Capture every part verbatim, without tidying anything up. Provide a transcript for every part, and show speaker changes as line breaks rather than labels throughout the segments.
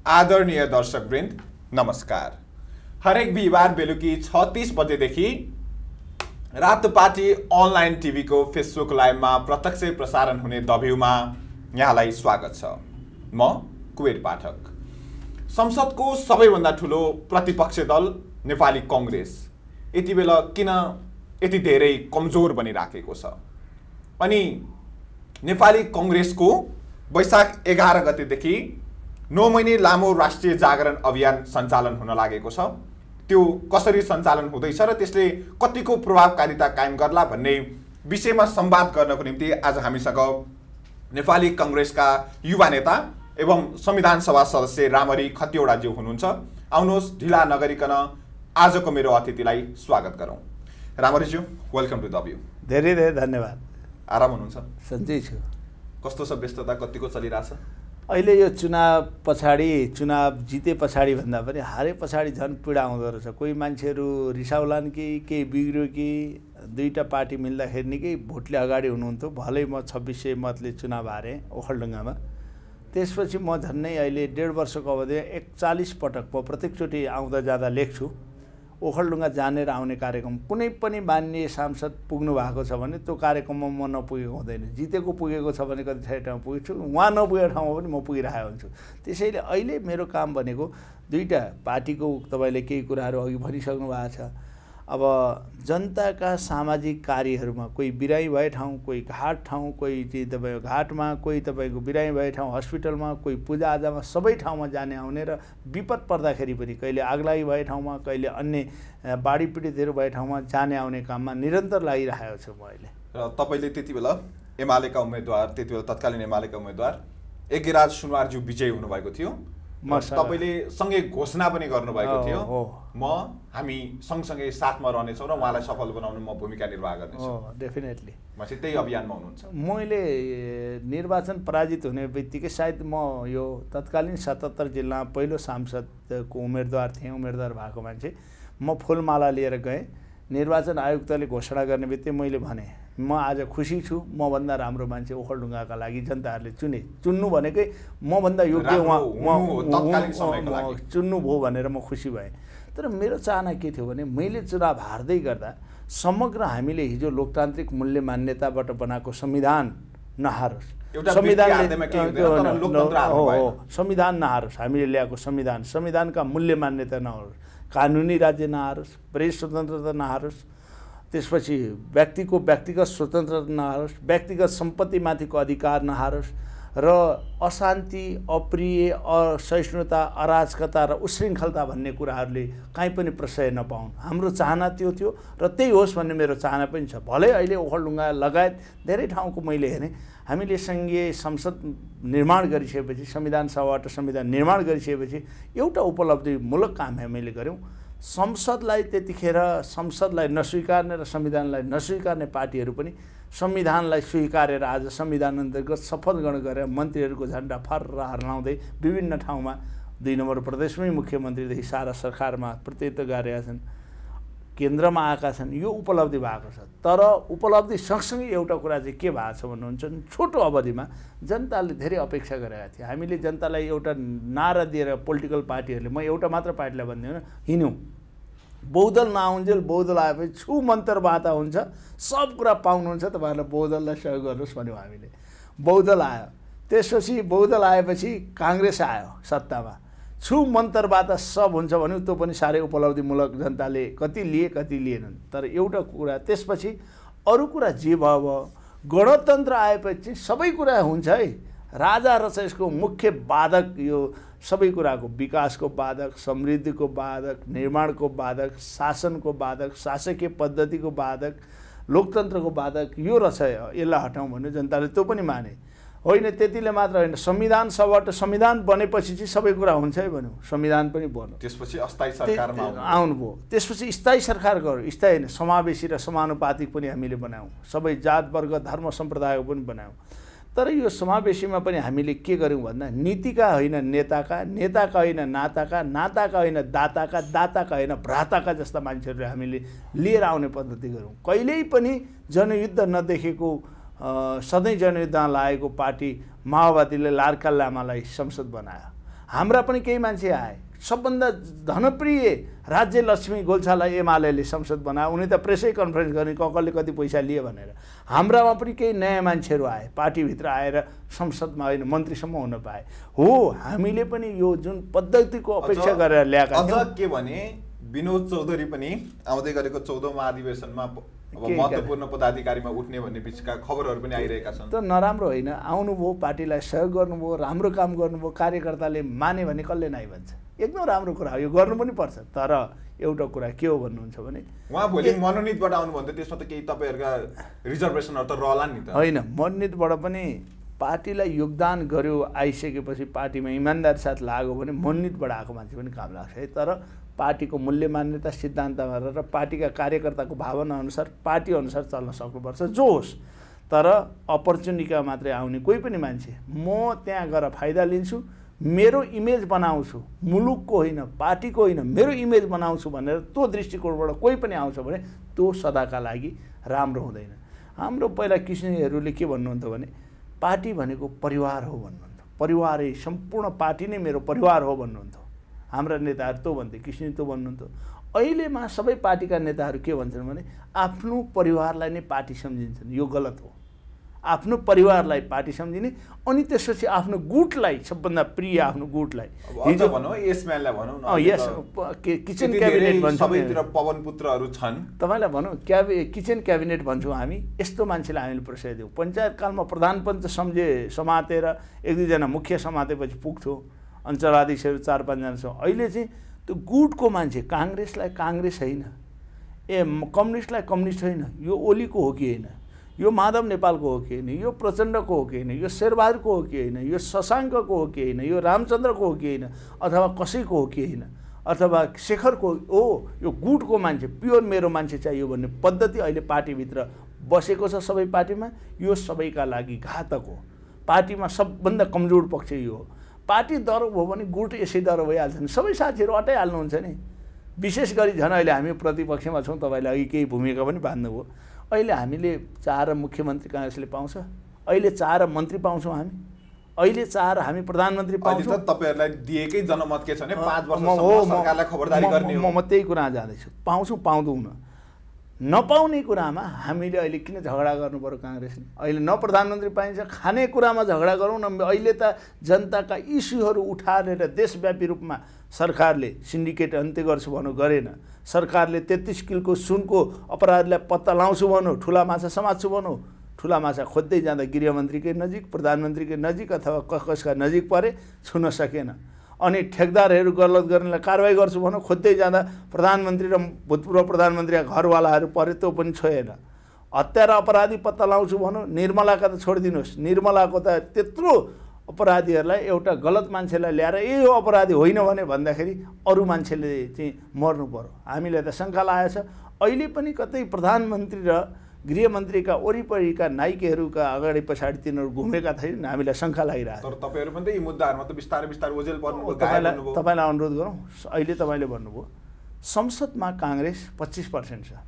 आदरणीय दर्शकवृन्द नमस्कार। हरेक बिहिबार बेलुकी छ तीस बजेदेखि रातोपाटी अनलाइन टिभीको फेसबुक लाइभमा प्रत्यक्ष प्रसारण हुने द भ्यूमा यहाँलाई स्वागत छ। म कुबेर पाठक। संसदको सबैभन्दा ठुलो प्रतिपक्ष दल नेपाली कांग्रेस यति बेला किन यति धेरै कमजोर बनिराखेको छ? अनि नेपाली कांग्रेसको वैशाख एघार गतेदेखि नौ महिने लामो राष्ट्रिय जागरण अभियान सञ्चालन हुन लागेको छ। त्यो कसरी सञ्चालन हुँदैछ र त्यसले कतिको प्रभावकारिता कायम गर्ला भन्ने विषयमा संवाद गर्नको निम्ति आज हामीसँग नेपाली कांग्रेसका युवा नेता एवं संविधान सभा सदस्य रामहरि खतिवडाज्यू हुनुहुन्छ। आउनुहोस् ढिला नगरिकन आजको मेरो अतिथिलाई स्वागत गरौँ। रामहरिज्यू, वेलकम टु द भ्यू।
धेरै धेरै धन्यवाद।
आराम हुनुहुन्छ?
सन्चै छु।
कस्तो छ व्यस्तता, कतिको चलिरहेछ?
अहिले यो चुनाव पछाडि, चुनाव जिते पछाडि भन्दा पनि हारे पछाडि झन् पीडा हुँदो रहेछ। कोही मान्छेहरू रिसाउलान् कि केही बिग्रियो कि दुईवटा पार्टी मिल्दाखेरि निकै भोटले अगाडि हुनुहुन्थ्यो। भलै म छब्बिस सय मतले चुनाव हारेँ ओखलढुङ्गामा। त्यसपछि म झन्नै अहिले डेढ वर्षको अवधिमा एकचालिस पटक म प्रत्येकचोटि आउँदा जाँदा लेख्छु। ओखलढुङ्गा जानेर आउने कार्यक्रम कुनै पनि माननीय सांसद पुग्नु भएको छ भने त्यो कार्यक्रममा म नपुगेको हुँदैन। जितेको पुगेको छ भने कति ठाउँमा पुगेछु, उहाँ नपुगेको ठाउँमा पनि म पुगिरहेको हुन्छु। त्यसैले अहिले मेरो काम भनेको दुईवटा पार्टीको तपाईँले केही कुराहरू अघि भनिसक्नु भएको छ। अब जनताका सामाजिक कार्यहरूमा कोही बिरामी भए ठाउँ, कोही घाट ठाउँ, कोही चाहिँ तपाईँको घाटमा, कोही तपाईँको बिरामी भए ठाउँ हस्पिटलमा, कोही पूजाआजामा, सबै ठाउँमा जाने आउने र विपद पर्दाखेरि पनि कहिले आगलागी भए ठाउँमा, कहिले अन्य बाढी पीडितहरू भए ठाउँमा जाने आउने काममा निरन्तर लागिरहेको छु म अहिले।
र तपाईँले त्यति बेला एमालेका उम्मेदवार, त्यति बेला तत्कालीन एमालेका उम्मेदवार यज्ञराज सुनवारज्यू विजयी हुनुभएको थियो। तपाईँले सँगै घोषणा पनि गर्नुभएको थियो, म हामी सँगसँगै साथमा रहनेछौँ र उहाँलाई सफल बनाउनु म भूमिका निर्वाह गर्नेछु।
डेफिनेटली
म चाहिँ त्यही अभियानमा हुनुहुन्छ।
मैले निर्वाचन पराजित हुने बित्तिकै सायद म यो तत्कालीन सतहत्तर जिल्लामा पहिलो सांसदको उम्मेदवार थिएँ, उम्मेदवार भएको मान्छे। म फुलमाला लिएर गएँ। निर्वाचन आयुक्तले घोषणा गर्ने बित्तिकै मैले भने म आज खुसी छु, मभन्दा राम्रो मान्छे ओखलढुङ्गाका लागि जनताहरूले चुने। चुन्नु भनेकै मभन्दा योग्य उहाँ चुन्नु भयो भनेर म खुसी भएँ। तर मेरो चाहना के थियो भने मैले चुनाव हार्दै गर्दा समग्र हामीले हिजो लोकतान्त्रिक मूल्य मान्यताबाट बनाएको संविधान नहारोस्, संविधानले संविधान नहारोस्, हामीले ल्याएको संविधान, संविधानका मूल्य मान्यता नहारोस्, कानुनी राज्य नहारोस्, प्रेस स्वतन्त्रता नहारोस्, त्यसपछि व्यक्तिको व्यक्तिगत स्वतन्त्रता नहारोस्, व्यक्तिगत सम्पत्तिमाथिको अधिकार नहारोस् र अशान्ति, अप्रिय, असहिष्णुता, अराजकता र उशृङ्खलता भन्ने कुराहरूले काहीँ पनि प्रशय नपाउन्। हाम्रो चाहना त्यो थियो र त्यही होस् भन्ने मेरो चाहना पनि छ। भलै अहिले ओखलढुङ्गा लगायत धेरै ठाउँको मैले हेरेँ, हामीले सङ्घीय संसद निर्माण गरिसकेपछि, संविधान सभाबाट संविधान निर्माण गरिसकेपछि एउटा उपलब्धिमूलक काम हामीले गऱ्यौँ। संसदलाई त्यतिखेर संसदलाई नस्वीकार्ने र संविधानलाई नस्वीकार्ने पार्टीहरू पनि संविधानलाई स्वीकारेर आज संविधान अन्तर्गत शपथ ग्रहण गरेर मन्त्रीहरूको झन्डा फर्र हर्लाउँदै विभिन्न ठाउँमा दुई नम्बर प्रदेशमै मुख्यमन्त्रीदेखि सारा सरकारमा प्रतिनिधित्व गरेका छन्, केन्द्रमा आएका छन्। यो उपलब्धि भएको छ। तर उपलब्धि सँगसँगै एउटा कुरा चाहिँ के भएको छ भन्नुहुन्छ भने छोटो अवधिमा जनताले धेरै अपेक्षा गरेका थिए। हामीले जनतालाई एउटा नारा दिएर पोलिटिकल पार्टीहरूले, म एउटा मात्र पार्टीलाई भन्दिनँ, हिँड्यौँ बहुदल नआउन्जेल बहुदल आएपछि छु मन्त्र बाता हुन्छ, सब कुरा पाउनुहुन्छ, तपाईँहरूलाई बहुदललाई सहयोग गर्नुहोस् भन्यौँ हामीले। बहुदल आयो, त्यसपछि बहुदल आएपछि काङ्ग्रेस आयो सत्तामा, छु मन्तरबाट सब हुन्छ भन्यो। त्यो पनि साह्रै उपलब्धिमूलक, जनताले कति लिए कति लिएनन्। तर एउटा कुरा त्यसपछि अरू कुरा जे भयो भयो, गणतन्त्र आएपछि सबै कुरा हुन्छ है। राजा र चाहिँ यसको मुख्य बाधक यो सबै कुराको, विकासको बाधक, समृद्धिको बाधक, निर्माणको बाधक, शासनको बाधक, शासकीय पद्धतिको बाधक, लोकतन्त्रको बाधक यो रहेछ। यसलाई हटाउँ भन्यो, जनताले त्यो पनि माने। होइन त्यतिले मात्र होइन, संविधान सभाबाट संविधान बनेपछि चाहिँ सबै कुरा हुन्छ है भन्यो, संविधान पनि बन्यो।
त्यसपछि अस्थायी सरकारमा
आउनुभयो। त्यसपछि स्थायी सरकार गर्यो, स्थायी होइन समावेशी र समानुपातिक पनि हामीले बनायौँ, सबै जात वर्ग धर्म सम्प्रदायको पनि बनायौँ। तर यो समावेशीमा पनि हामीले के गर्यौँ भन्दा नीतिका होइन नेताका, नेताका होइन नाताका, नाताका होइन दाताका, दाताका होइन भ्राताका जस्ता मान्छेहरू हामीले लिएर आउने पद्धति गऱ्यौँ। कहिल्यै पनि जनयुद्ध नदेखेको सधैँ जनयुद्धमा लागेको पार्टी माओवादीले लार्का लामालाई संसद बनायो। हाम्रा पनि केही मान्छे आए, सबभन्दा धनप्रिय राज्य लक्ष्मी गोल्छालाई एमाले संसद बनायो, उनी त प्रेसै कन्फरेन्स गर्ने कसले कति पैसा लिए भनेर। हाम्रामा पनि केही नयाँ मान्छेहरू आए, पार्टीभित्र आएर संसदमा होइन मन्त्रीसम्म हुन पाए। हो, हामीले पनि यो जुन पद्धतिको अपेक्षा गरेर ल्याएका
थियौँ। अझ के भने विनोद चौधरी पनि आउँदै गरेको चौधौँ महाधिवेशनमा महत्त्वपूर्ण पदाधिकारीमा उठ्ने भन्ने बिचका खबरहरू पनि आइरहेका छन्।
त नराम्रो होइन, आउनुभयो, पार्टीलाई सहयोग गर्नुभयो, राम्रो काम गर्नुभयो, कार्यकर्ताले माने भने कसले नै भन्छ, एकदम राम्रो कुरा हो, यो गर्नु पनि पर्छ। तर एउटा कुरा के हो भन्नुहुन्छ भने
उहाँ भोलि मनोनितबाट आउनुभयो भने त्यसमा त केही तपाईँहरूका रिजर्भेसनहरू त रहला नि त।
होइन, मनोनितबाट पनि पार्टीलाई योगदान गर्यो, आइसकेपछि पार्टीमा इमान्दारी साथ लाग्यो भने मनोनितबाट आएको मान्छे पनि काम लाग्छ है। तर पार्टीको मूल्य मान्यता सिद्धान्तमा र पार्टीका कार्यकर्ताको भावना अनुसार पार्टी अनुसार चल्न सक्नुपर्छ जो होस्। तर अपर्च्युनिटीका मात्रै आउने कोही पनि मान्छे म त्यहाँ गएर फाइदा लिन्छु, मेरो इमेज बनाउँछु, मुलुकको होइन पार्टीको होइन मेरो इमेज बनाउँछु भनेर त्यो दृष्टिकोणबाट कोही पनि आउँछ भने त्यो सदाका लागि राम्रो हुँदैन। हाम्रो पहिला किसिमहरूले के भन्नुहुन्थ्यो भने पार्टी भनेको परिवार हो भन्नुहुन्थ्यो, परिवारै सम्पूर्ण पार्टी नै मेरो परिवार हो भन्नुहुन्थ्यो। हाम्रा नेताहरू त्यो भन्थे, किसिम त्यो भन्नुहुन्थ्यो। अहिलेमा सबै पार्टीका नेताहरू के भन्छन् भने आफ्नो परिवारलाई नै पार्टी सम्झिन्छन्, यो गलत हो। आफ्नो परिवारलाई पार्टी सम्झिने अनि त्यसपछि आफ्नो गुटलाई सबभन्दा प्रिय आफ्नो गुटलाई
हिजो भनौँ यसम्यानलाई भनौँ न
यस किचन क्याबिनेट भन्छ,
सबैतिर पवन पुत्रहरू छन्
तपाईँलाई भनौँ क्याबि किचन क्याबिनेट भन्छौँ हामी। यस्तो मान्छेलाई हामीले प्रश्रय दियौँ। पञ्चायत कालमा प्रधान पञ्च सम्झे समातेर एक दुईजना मुख्य समातेपछि पुग्थ्यो, अञ्चलाधीशहरू चार पाँचजना छ। अहिले चाहिँ त्यो गुटको मान्छे, काङ्ग्रेसलाई काङ्ग्रेस होइन, ए कम्युनिस्टलाई कम्युनिस्ट होइन, यो ओलीको हो कि होइन, यो माधव नेपालको हो कि होइन, यो प्रचण्डको हो कि होइन, यो शेरबहादुरको हो कि होइन, यो शशाङ्कको हो कि होइन, यो रामचन्द्रको हो कि होइन, अथवा कसैको हो कि होइन, अथवा शेखरको हो, यो गुटको मान्छे प्योर मेरो मान्छे चाहियो भन्ने पद्धति अहिले पार्टीभित्र बसेको छ सबै पार्टीमा। यो सबैका लागि घातक हो। पार्टीमा सबभन्दा कमजोर पक्ष यो हो। पार्टी दरो भयो भने गुट यसै दरो भइहाल्छ नि, सबै साथीहरू अटाइहाल्नुहुन्छ नि। विशेष गरी झन् अहिले हामी प्रतिपक्षमा छौँ, तपाईँले अघि केही भूमिका पनि बाँध्नुभयो। अहिले हामीले चार मुख्यमन्त्री काङ्ग्रेसले पाउँछ, अहिले चार मन्त्री पाउँछौँ हामी, अहिले चार हामी प्रधानमन्त्री पाउँछौँ।
तपाईँहरूलाई दिएकै जनमत के छ भने पाँच वर्षसम्म सरकारलाई खबरदारी गर्ने हो।
म त्यही कुरा जाँदैछु, पाउँछौँ पाउँदैनौँ। नपाउने कुरामा हामीले अहिले किन झगडा गर्नु पर्यो काङ्ग्रेसले? अहिले न प्रधानमन्त्री पाइन्छ, खाने कुरामा झगडा गरौँ न। अहिले त जनताका इस्युहरू उठाएर देशव्यापी रूपमा सरकारले सिन्डिकेट अन्त्य गर्छु भनौँ गरेन, सरकारले तेत्तिस किलोको सुनको अपराधलाई पत्ता लाउँछु भनौँ, ठुला माछा समात्छु भनौँ, ठुला माछा खोज्दै जाँदा गृहमन्त्रीकै नजिक प्रधानमन्त्रीकै नजिक अथवा कसका नजिक परे, छुन सकेन। अनि ठेकदारहरू गलत गर्नेलाई कारवाही गर्छु भनौँ, खोज्दै जाँदा प्रधानमन्त्री र भूतपूर्व प्रधानमन्त्रीका घरवालाहरू परे, त्यो पनि छोएन। हत्या र अपराधी पत्ता लाउँछु भनौँ, निर्मलाका त छोडिदिनुहोस्, निर्मलाको त त्यत्रो अपराधीहरूलाई एउटा गलत मान्छेलाई ल्याएर यो अपराधी होइन भने भन्दाखेरि अरू मान्छेले चाहिँ मर्नु पर्यो। हामीलाई त शङ्का लागेको छ। अहिले पनि कतै प्रधानमन्त्री र गृहमन्त्रीका वरिपरिका नाइकेहरूका अगाडि पछाडि तिनीहरू घुमेका थिएन, हामीलाई शङ्का लागिरहेको छ।
तर तपाईँहरू पनि त यी मुद्दाहरूमा त बिस्तारै बिस्तारै ओझेल पर्नु।
तपाईँलाई तपाईँलाई अनुरोध गरौँ, अहिले तपाईँले भन्नुभयो संसदमा काङ्ग्रेस पच्चिस पर्सेन्ट छ।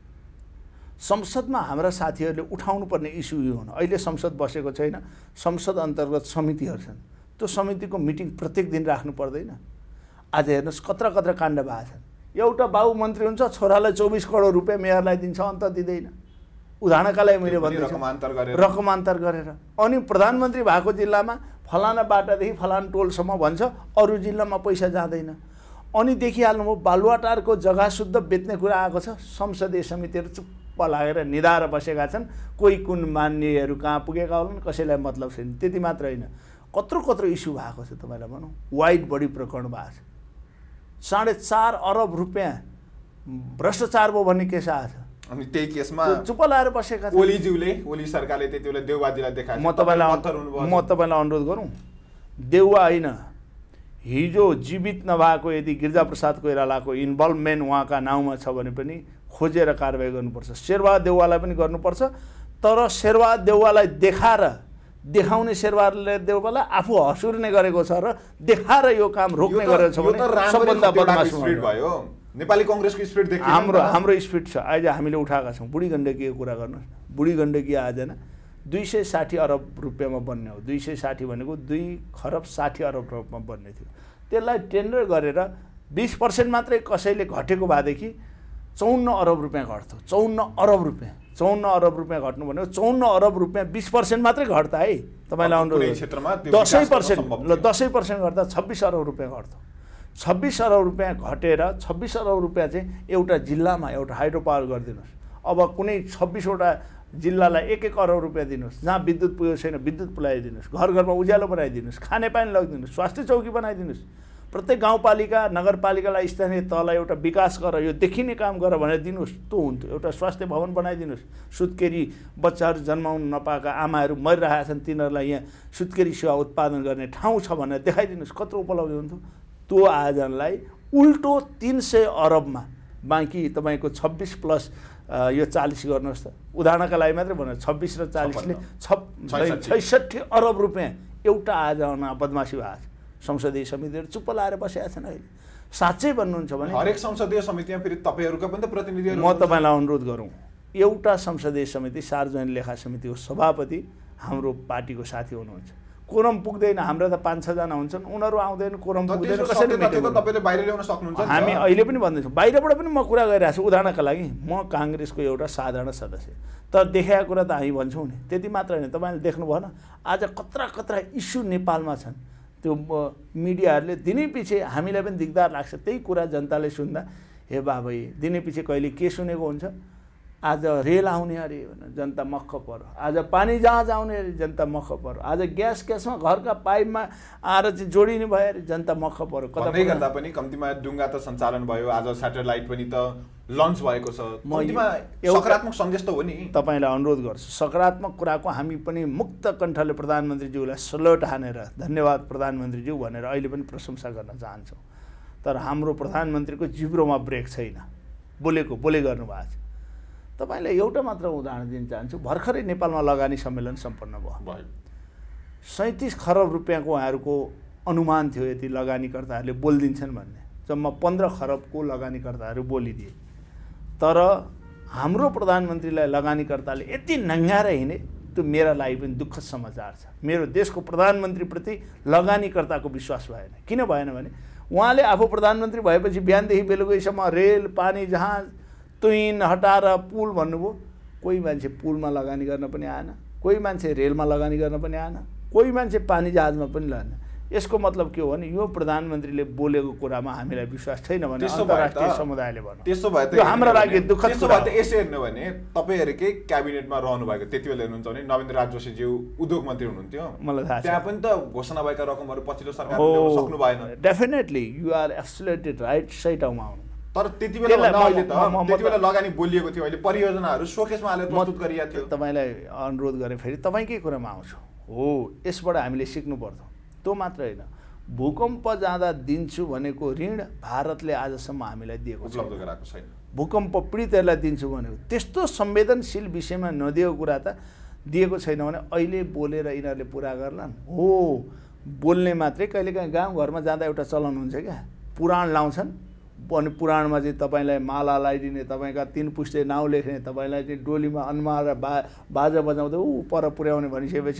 संसदमा हाम्रा साथीहरूले उठाउनु पर्ने इस्यु यो हुन्। अहिले संसद बसेको छैन, संसद अन्तर्गत समितिहरू छन्, त्यो समितिको मिटिङ प्रत्येक दिन राख्नु पर्दैन। आज हेर्नुहोस् कत्रा कत्रा काण्ड भएको छन्। एउटा बाबु मन्त्री हुन्छ, छोरालाई चौबिस करोड रुपियाँ मेयरलाई दिन्छ, अन्त दिँदैन। उदाहरणका लागि मैले भन्दैछु रकमान्तर गरेर। अनि प्रधानमन्त्री भएको जिल्लामा फलाना बाटादेखि फलाना टोलसम्म भन्छ, अरू जिल्लामा पैसा जाँदैन। अनि देखिहाल्नुभयो बालुवाटारको जग्गा शुद्ध बेच्ने कुरा आएको छ, संसदीय समितिहरू चुप्प लागेर निधाएर बसेका छन्। कोही कुन मान्नेहरू कहाँ पुगेका होलान्, कसैलाई मतलब छैन। त्यति मात्र होइन, कत्रो कत्रो इस्यु भएको छ। तपाईँलाई भनौँ वाइड बडी प्रकरण भएको छ, साढे चार अरब रुपियाँ भ्रष्टाचार भयो भन्ने केस आएको छ।
अनि त्यही केसमा
चुप्प लाएर बसेका छन्।
ओलीज्यूले, ओली सरकारले त्यति बेला देउवाजीलाई देखाए।
म तपाईँलाई म तपाईँलाई अनुरोध गरौँ, देउवा होइन, हिजो जीवित नभएको यदि गिरिजाप्रसाद कोइरालाको इन्भल्भमेन्ट उहाँका नाउँमा छ भने पनि खोजेर कारवाही गर्नुपर्छ। शेरबहादुर देउवालाई पनि गर्नुपर्छ। तर शेरबहादुर देउवालाई देखाएर देखाउने शेरबहादुर देउवालाई आफू हसुर्ने गरेको छ र देखाएर यो काम रोक्ने गरेको छ भने सबभन्दा बदमास
भयो। नेपाली कङ्ग्रेसको स्पिरिट देखियो।
हाम्रो हाम्रो स्पिरिट छ। आज हामीले उठाएका छौँ बुढी गण्डकीको कुरा गर्नुहोस्। बुढी गण्डकी आएन, दुई सय साठी अरब रुपियाँमा बन्ने हो। दुई सय साठी भनेको दुई खरब साठी अरब रुपियाँमा बन्ने थियो। त्यसलाई टेन्डर गरेर बिस पर्सेन्ट मात्रै कसैले घटेको भएदेखि चौन्न अरब रुपियाँ घट्थ्यो। चौन्न अरब रुपियाँ चौन्न अरब रुपियाँ घट्नु भनेको चौन्न अरब रुपियाँ बिस पर्सेन्ट मात्रै घट्दा है तपाईँलाई अनुरोध दसैँ पर्सेन्ट ल दसैँ पर्सेन्ट गर्दा छब्बिस अरब रुपियाँ घट्थ्यो। छब्बिस अरब रुपियाँ घटेर छब्बिस अरब रुपियाँ चाहिँ एउटा जिल्लामा एउटा हाइड्रो पावर गरिदिनुहोस्। अब कुनै छब्बिसवटा जिल्लालाई एक एक अरब रुपियाँ दिनुहोस्। जहाँ विद्युत पुगेको छैन विद्युत पुऱ्याइदिनुहोस्, घर घरमा उज्यालो बनाइदिनुहोस्, खानेपानी लगिदिनुहोस्, स्वास्थ्य चौकी बनाइदिनुहोस्। प्रत्येक गाउँपालिका नगरपालिकालाई स्थानीय तहलाई एउटा विकास गर, यो देखिने काम गर भनेर दिनुहोस्, त्यो हुन्थ्यो। एउटा स्वास्थ्य भवन बनाइदिनुहोस्। सुत्केरी बच्चाहरू जन्माउनु नपाएका आमाहरू मरिरहेका छन्, तिनीहरूलाई यहाँ सुत्केरी सेवा उत्पादन गर्ने ठाउँ छ भनेर देखाइदिनुहोस्। कत्रो उपलब्धि हुन्थ्यो। त्यो आयोजनलाई उल्टो तिन सय अरबमा बाँकी तपाईँको छब्बिस प्लस यो चालिस गर्नुहोस् त, उदाहरणका लागि मात्रै भन्नु, छब्बिस र चालिसले छप छैसठी अरब रुपियाँ एउटा आयोजना बदमासी भएको छ। संसदीय समितिहरू चुप्प लाएर बसेका छन्। अहिले साँच्चै भन्नुहुन्छ भने
हरेक संसदीय समितिमा फेरि तपाईँहरूका पनि त प्रतिनिधिहरू,
म तपाईँलाई अनुरोध गरौँ, एउटा संसदीय समिति सार्वजनिक लेखा समितिको सभापति हाम्रो पार्टीको साथी हुनुहुन्छ। कोरम पुग्दैन, हाम्रो त पाँच छजना हुन्छन्, उनीहरू आउँदैन, कोरम पुग्दैन, कसरी
तपाईँले बाहिर ल्याउन सक्नुहुन्छ?
हामी अहिले पनि भन्दैछौँ, बाहिरबाट पनि म कुरा गरिरहेको छु। उदाहरणका लागि म काङ्ग्रेसको एउटा साधारण सदस्य, तर देखाएको कुरा त हामी भन्छौँ नि, त्यति मात्र होइन। तपाईँले देख्नु भएन आज कत्रा कत्रा इस्यु नेपालमा छन्, त्यो मिडियाहरूले दिनै पछि हामीलाई पनि दिगदार लाग्छ। त्यही कुरा जनताले सुन्दा हे बाबा दिनै पछि कहिले के सुनेको हुन्छ, आज रेल आउने अरे भनेर जनता मक्ख पर्यो, आज पानी जहाज आउने अरे जनता मक्ख पर्यो, आज ग्यास ग्यासमा घरका पाइपमा आएर चाहिँ जोडिने भयो अरे जनता मक्ख पर्यो।
कतै गर्दा पनि कम्तीमा डुङ्गा त सञ्चालन भयो, आज स्याटेलाइट पनि त लन्च भएको छ। कम्तीमा सकारात्मक सन्देश त हो नि।
तपाईँलाई अनुरोध गर्छु, सकारात्मक कुराको हामी पनि मुक्त कण्ठले प्रधानमन्त्रीज्यूलाई सलोट हानेर धन्यवाद प्रधानमन्त्रीज्यू भनेर अहिले पनि प्रशंसा गर्न चाहन्छौँ। तर हाम्रो प्रधानमन्त्रीको जिब्रोमा ब्रेक छैन, बोलेको बोले गर्नुभएको छ। तपाईँलाई एउटा मात्र उदाहरण दिन चाहन्छु। भर्खरै नेपालमा लगानी सम्मेलन सम्पन्न भयो। सैँतिस खरब रुपियाँको उहाँहरूको अनुमान थियो यति लगानीकर्ताहरूले बोलिदिन्छन् भन्ने। जम्मा पन्ध्र खरबको लगानीकर्ताहरू बोलिदिए। तर हाम्रो प्रधानमन्त्रीलाई लगानीकर्ताले यति नङ्गाएर हिँडे, त्यो मेरा लागि पनि दुःखद समाचार छ। मेरो देशको प्रधानमन्त्रीप्रति लगानीकर्ताको विश्वास भएन। किन भएन भने उहाँले आफू प्रधानमन्त्री भएपछि बिहानदेखि बेलुकैसम्म रेल, पानी, जहाज, तुइन हटाएर पुल भन्नुभयो। कोही मान्छे पुलमा लगानी गर्न पनि आएन, कोही मान्छे रेलमा लगानी गर्न पनि आएन, कोही मान्छे पानी जहाजमा पनि लाएन। यसको मतलब के हो भने यो प्रधानमन्त्रीले बोलेको कुरामा हामीलाई विश्वास छैन भने अन्तर्राष्ट्रिय समुदायले भन्नु।
त्यसो भए त
हाम्रो लागि दुःखद
त्यसो भए त यसो हेर्नु भने तपाईँहरूकै क्याबिनेटमा रहनु भएको त्यति बेला हेर्नुहुन्छ भने नवीन राज जोशीज्यू उद्योग मन्त्री हुनुहुन्थ्यो।
मलाई थाहा छ।
त्यहाँ पनि त घोषणा भएका रकमहरू पछिल्लो सरकारले ल्याउन सक्नु भएन।
Definitely you are absolutely right, सही ठाउँमा आउनु।
तर त्यति बेला अहिले त त्यति बेला लगानी बोलिएको थियो, अहिले परियोजनाहरू सोकेसमा हालेर प्रस्तुत गरिएको थियो।
तपाईँलाई अनुरोध गरेँ फेरि तपाईँकै कुरामा आउँछु। हो, यसबाट हामीले सिक्नु पर्छ। त्यो मात्र होइन, भूकम्प जाँदा दिन्छु भनेको ऋण भारतले आजसम्म हामीलाई दिएको
उपलब्ध गराएको छैन।
भूकम्प पीडितहरूलाई दिन्छु भनेको त्यस्तो संवेदनशील विषयमा नदिएको कुरा त दिएको छैन भने अहिले बोलेर यिनीहरूले पुरा गर्लान्। हो, बोल्ने मात्रै। कहिलेकाहीँ गाउँघरमा जाँदा एउटा चलन हुन्छ क्या, पुराण लाउँछन् अनि पुराणमा चाहिँ तपाईँलाई माला लगाइदिने, तपाईँका तिन पुस्ते नाउँ लेख्ने, तपाईँलाई चाहिँ डोलीमा अन्माल र बा बाजा बजाउँदै ऊ पर पुर्याउने भनिसकेपछि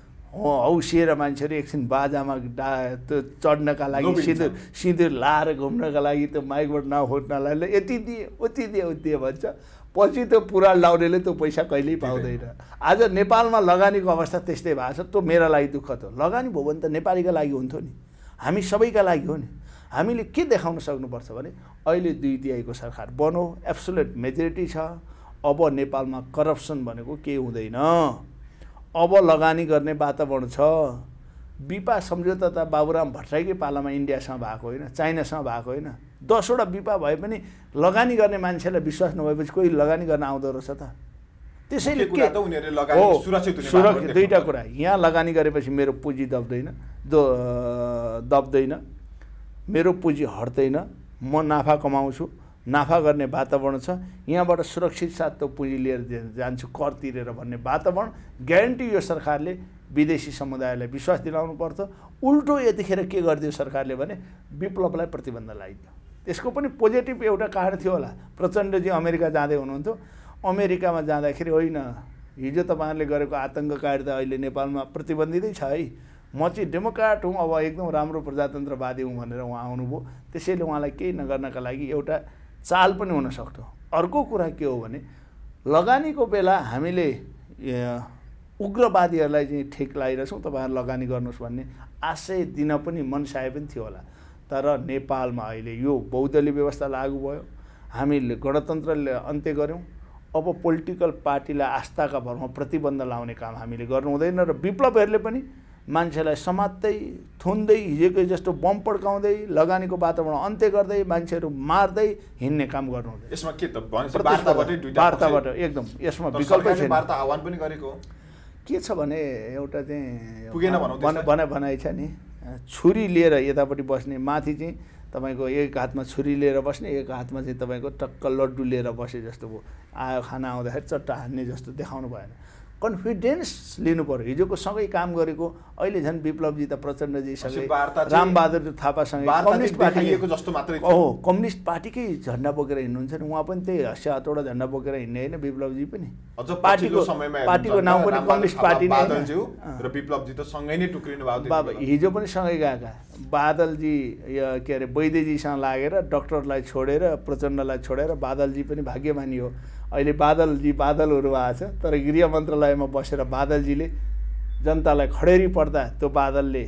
हौसिएर मान्छेहरू एकछिन बाजामा डा त्यो चढ्नका लागि सिँदुर सिँदुर लाएर घुम्नका लागि त्यो माइकबाट नखोज्नलाई यति दिए उति दिए उति दिए भन्छ। पछि त्यो पुराण लाउनेले त्यो पैसा कहिल्यै पाउँदैन। आज नेपालमा लगानीको अवस्था त्यस्तै भएको छ। त्यो मेरा लागि दुःखद हो। लगानी भयो भने त नेपालीका लागि हुन्थ्यो नि, हामी सबैका लागि हो नि। हामीले के देखाउन सक्नुपर्छ भने अहिले दुई तिहाईको सरकार बनो, एब्सोल्युट मेजोरिटी छ। अब नेपालमा करप्सन भनेको केही हुँदैन। अब लगानी गर्ने वातावरण छ। बिपा सम्झौता त बाबुराम भट्टराईकै पालामा इन्डियासँग भएको होइन, चाइनासँग भएको होइन। दसवटा बिपा भए पनि लगानी गर्ने मान्छेलाई विश्वास नभएपछि कोही लगानी गर्न आउँदो रहेछ त? त्यसैले के हो, सुरक्षित दुईवटा कुरा। यहाँ लगानी गरेपछि मेरो पुँजी दब्दैन, दो दब्दैन, मेरो पुँजी हट्दैन, म नाफा कमाउँछु, नाफा गर्ने वातावरण छ। यहाँबाट सुरक्षित साथ त्यो पुँजी लिएर जान्छु, कर तिरेर भन्ने वातावरण ग्यारेन्टी यो सरकारले विदेशी समुदायलाई विश्वास दिलाउनु पर्छ। उल्टो यतिखेर के गरिदियो सरकारले भने विप्लवलाई प्रतिबन्ध लगाइदियो। त्यसको पनि पोजिटिभ एउटा कारण थियो होला। प्रचण्डजी अमेरिका जाँदै हुनुहुन्थ्यो, अमेरिकामा जाँदाखेरि होइन हिजो तपाईँहरूले गरेको आतङ्ककारिता अहिले नेपालमा प्रतिबन्धितै छ है। म चाहिँ डेमोक्राट हुँ, अब एकदम राम्रो प्रजातन्त्रवादी हुँ भनेर उहाँ आउनुभयो। त्यसैले उहाँलाई केही नगर्नका लागि एउटा चाल पनि हुनसक्थ्यो। अर्को कुरा के हो भने लगानीको बेला हामीले उग्रवादीहरूलाई चाहिँ ठिक लगाइरहेछौँ, तपाईँहरू लगानी गर्नुहोस् भन्ने आशय दिन पनि मनसाय पनि थियो होला। तर नेपालमा अहिले यो बहुदलीय व्यवस्था लागू भयो, हामीले गणतन्त्रले अन्त्य गऱ्यौँ। अब पोलिटिकल पार्टीलाई आस्थाका भरमा प्रतिबन्ध लाउने काम हामीले गर्नु हुँदैन र विप्लवहरूले पनि मान्छेलाई समात्दै थुन्दै हिजोकै जस्तो बम पड्काउँदै लगानीको वातावरण अन्त्य गर्दै मान्छेहरू मार्दै हिँड्ने काम गर्नु हुँदैन।
यसमा के त वार्ताबाटै दुईटा
वार्ताबाट एकदम यसमा विकल्पै छैन।
वार्ता आह्वान पनि गरेको
के छ भने एउटा चाहिँ
पुगेन भनौँ
भना भनाइ छ नि, छुरी लिएर यतापट्टि बस्ने, माथि चाहिँ तपाईँको एक हातमा छुरी लिएर बस्ने, एक हातमा चाहिँ तपाईँको टक्क लड्डु लिएर बसे जस्तो भयो। आयो खाना आउँदाखेरि चट्टा हान्ने जस्तो देखाउनु भएन। कन्फिडेन्स लिनु पर्यो। हिजोको सँगै काम गरेको अहिले झन् विप्लवजी त प्रचण्डजीसँगै रामबहादुर थापासँगै कम्युनिस्ट पार्टीको जस्तो मात्रै हो, कम्युनिस्ट पार्टीकै झन्डा बोकेर हिँड्नुहुन्छ नि। उहाँ पनि त्यही हस्या हतौडा झन्डा बोकेर हिँड्ने होइन, विप्लवजी पनि
पार्टीको
पार्टीको नाम पनि कम्युनिस्ट पार्टी नै
र विप्लवजी त सँगै नै टुक्रिनु भएको
बाबा हिजो पनि सँगै गएका। बादलजी के अरे वैद्यजीसँग लागेर डक्टरलाई छोडेर प्रचण्डलाई छोडेर बादलजी पनि भाग्यमानी हो। अहिले बादलजी बादलहरू भएको छ, तर गृह मन्त्रालयमा बसेर बादलजीले जनतालाई खडेरी पर्दा त्यो बादलले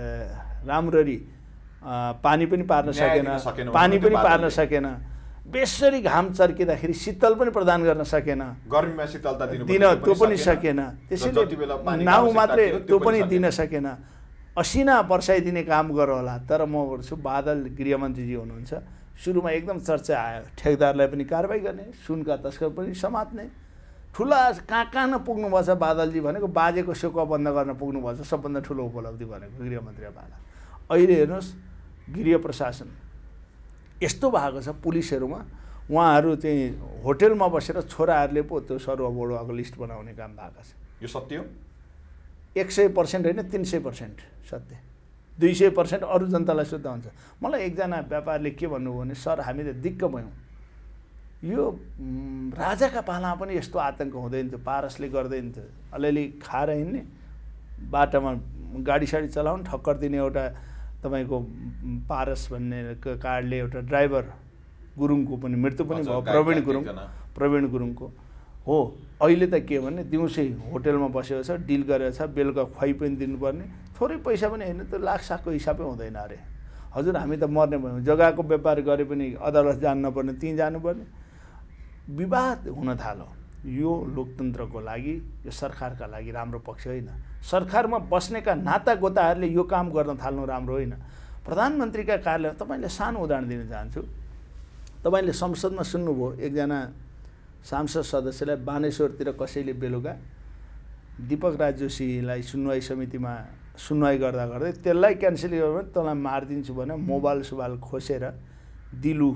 राम्ररी पानी पनि पार्न सकेन, पानी पनि पार्न सकेन, बेसरी घाम चर्किँदाखेरि शीतल पनि प्रदान गर्न सकेन,
गर्मीमा शीतलता दिन
त्यो पनि सकेन। त्यसैले नाउ मात्रै त्यो पनि दिन सकेन। असिना बर्साइदिने काम गर होला। तर म भन्छु बादल गृहमन्त्रीजी हुनुहुन्छ, सुरुमा एकदम चर्चा आयो, ठेकदारलाई पनि कारबाही गर्ने, सुनका तस्कर पनि समात्ने, ठुला कहाँ कहाँ नपुग्नुभएछ बादलजी भनेको बाजेको सेवा बन्द गर्न पुग्नुभएछ। सबभन्दा ठुलो उपलब्धि भनेको गृहमन्त्री बादल। अहिले हेर्नुहोस् गृह प्रशासन यस्तो भएको छ, पुलिसहरूमा उहाँहरू चाहिँ होटेलमा बसेर छोराहरूले पो त्यो सरुवा बडुवाको लिस्ट बनाउने काम भएको छ।
यो सत्य हो?
एक सय पर्सेन्ट होइन, तिन सय पर्सेन्ट सत्य। दुई सय पर्सेन्ट अरू जनतालाई सोद्धा हुन्छ। मलाई एकजना व्यापारीले के भन्नुभयो भने, सर हामी त दिक्क भयौँ, यो राजाका पालामा पनि यस्तो आतङ्क हुँदैन थियो, पारसले गर्दैन थियो, अलिअलि खाएर हिँड्ने, बाटोमा गाडी साडी चलाउनु, ठक्कर दिने एउटा तपाईँको पारस भन्ने कार्डले एउटा ड्राइभर गुरुङको पनि मृत्यु पनि भयो, प्रवीण गुरुङ प्रवीण गुरुङको हो। अहिले त के भने दिउँसै होटेलमा बसेको छ, डिल गरेको छ, बेलुका खुवाइ पनि दिनुपर्ने, थोरै पैसा पनि होइन, त्यो लाख साखको हिसाबै हुँदैन अरे। हजुर हामी त मर्ने भयौँ, जग्गाको व्यापार गरे पनि अदालत जानु नपर्ने, त्यहीँ जानुपर्ने, विवाद हुन थाल्यो। यो लोकतन्त्रको लागि, यो सरकारका लागि राम्रो पक्ष होइन। सरकारमा बस्नेका नाता गोताहरूले यो काम गर्न थाल्नु राम्रो होइन। प्रधानमन्त्रीका कार्यालय, तपाईँले सानो उदाहरण दिन चाहन्छु। तपाईँले संसदमा सुन्नुभयो एकजना सांसद सदस्यलाई बानेश्वरतिर कसैले बेलुका दीपक राज जोशीलाई सुनवाई समितिमा सुनवाई गर्दा गर्दै त्यसलाई क्यान्सल गर्यो भने तँलाई मारिदिन्छु भने मोबाइल सुबाल खोसेर दिलु,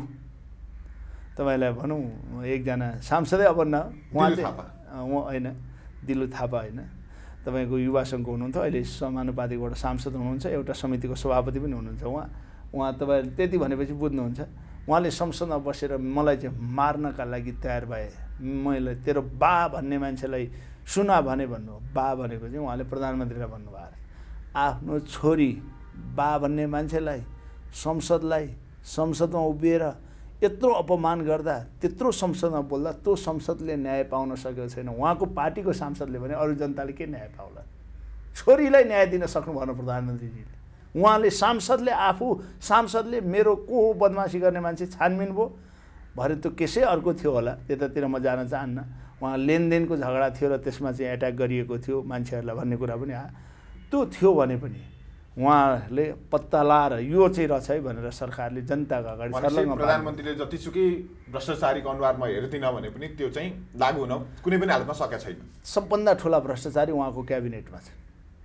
तपाईँलाई भनौँ एकजना सांसदै अब न उहाँ चाहिँ उहाँ होइन, दिलु थापा होइन, तपाईँको युवा सङ्घको हुनुहुन्थ्यो, अहिले समानुपातिकबाट सांसद हुनुहुन्छ, एउटा समितिको सभापति पनि हुनुहुन्छ। उहाँ उहाँ तपाईँ त्यति भनेपछि बुझ्नुहुन्छ। उहाँले संसदमा बसेर मलाई चाहिँ मार्नका लागि तयार भए, मैले तेरो बा भन्ने मान्छेलाई सुना भने भन्नु, बा भनेको चाहिँ उहाँले प्रधानमन्त्रीलाई भन्नुभयो। आफ्नो छोरी बा भन्ने मान्छेलाई, संसदलाई, संसदमा उभिएर यत्रो अपमान गर्दा, त्यत्रो संसदमा बोल्दा त्यो संसदले न्याय पाउन सकेको छैन। उहाँको पार्टीको सांसदले भने अरू जनताले के न्याय पाउला? छोरीलाई न्याय दिन सक्नु भएन प्रधानमन्त्रीजीले। उहाँले सांसदले आफू सांसदले मेरो को हो बदमासी गर्ने मान्छे छानबिन भयो, भरे त्यो केसै अर्को थियो होला, त्यतातिर म जान चाहन्न। उहाँ लेनदेनको झगडा थियो र त्यसमा चाहिँ एट्याक गरिएको थियो मान्छेहरूलाई भन्ने कुरा पनि आयो। त्यो थियो भने पनि उहाँहरूले पत्ता लाएर यो चाहिँ रहेछ है भनेर सरकारले जनताको अगाडि सर्लङ्ग
प्रधानमन्त्रीले जतिसुकै भ्रष्टाचारीको अनुहारमा हेर्दिन भने पनि त्यो चाहिँ लागू हुन कुनै पनि हालतमा सकेको छैन।
सबभन्दा ठुला भ्रष्टाचारी उहाँको क्याबिनेटमा छ।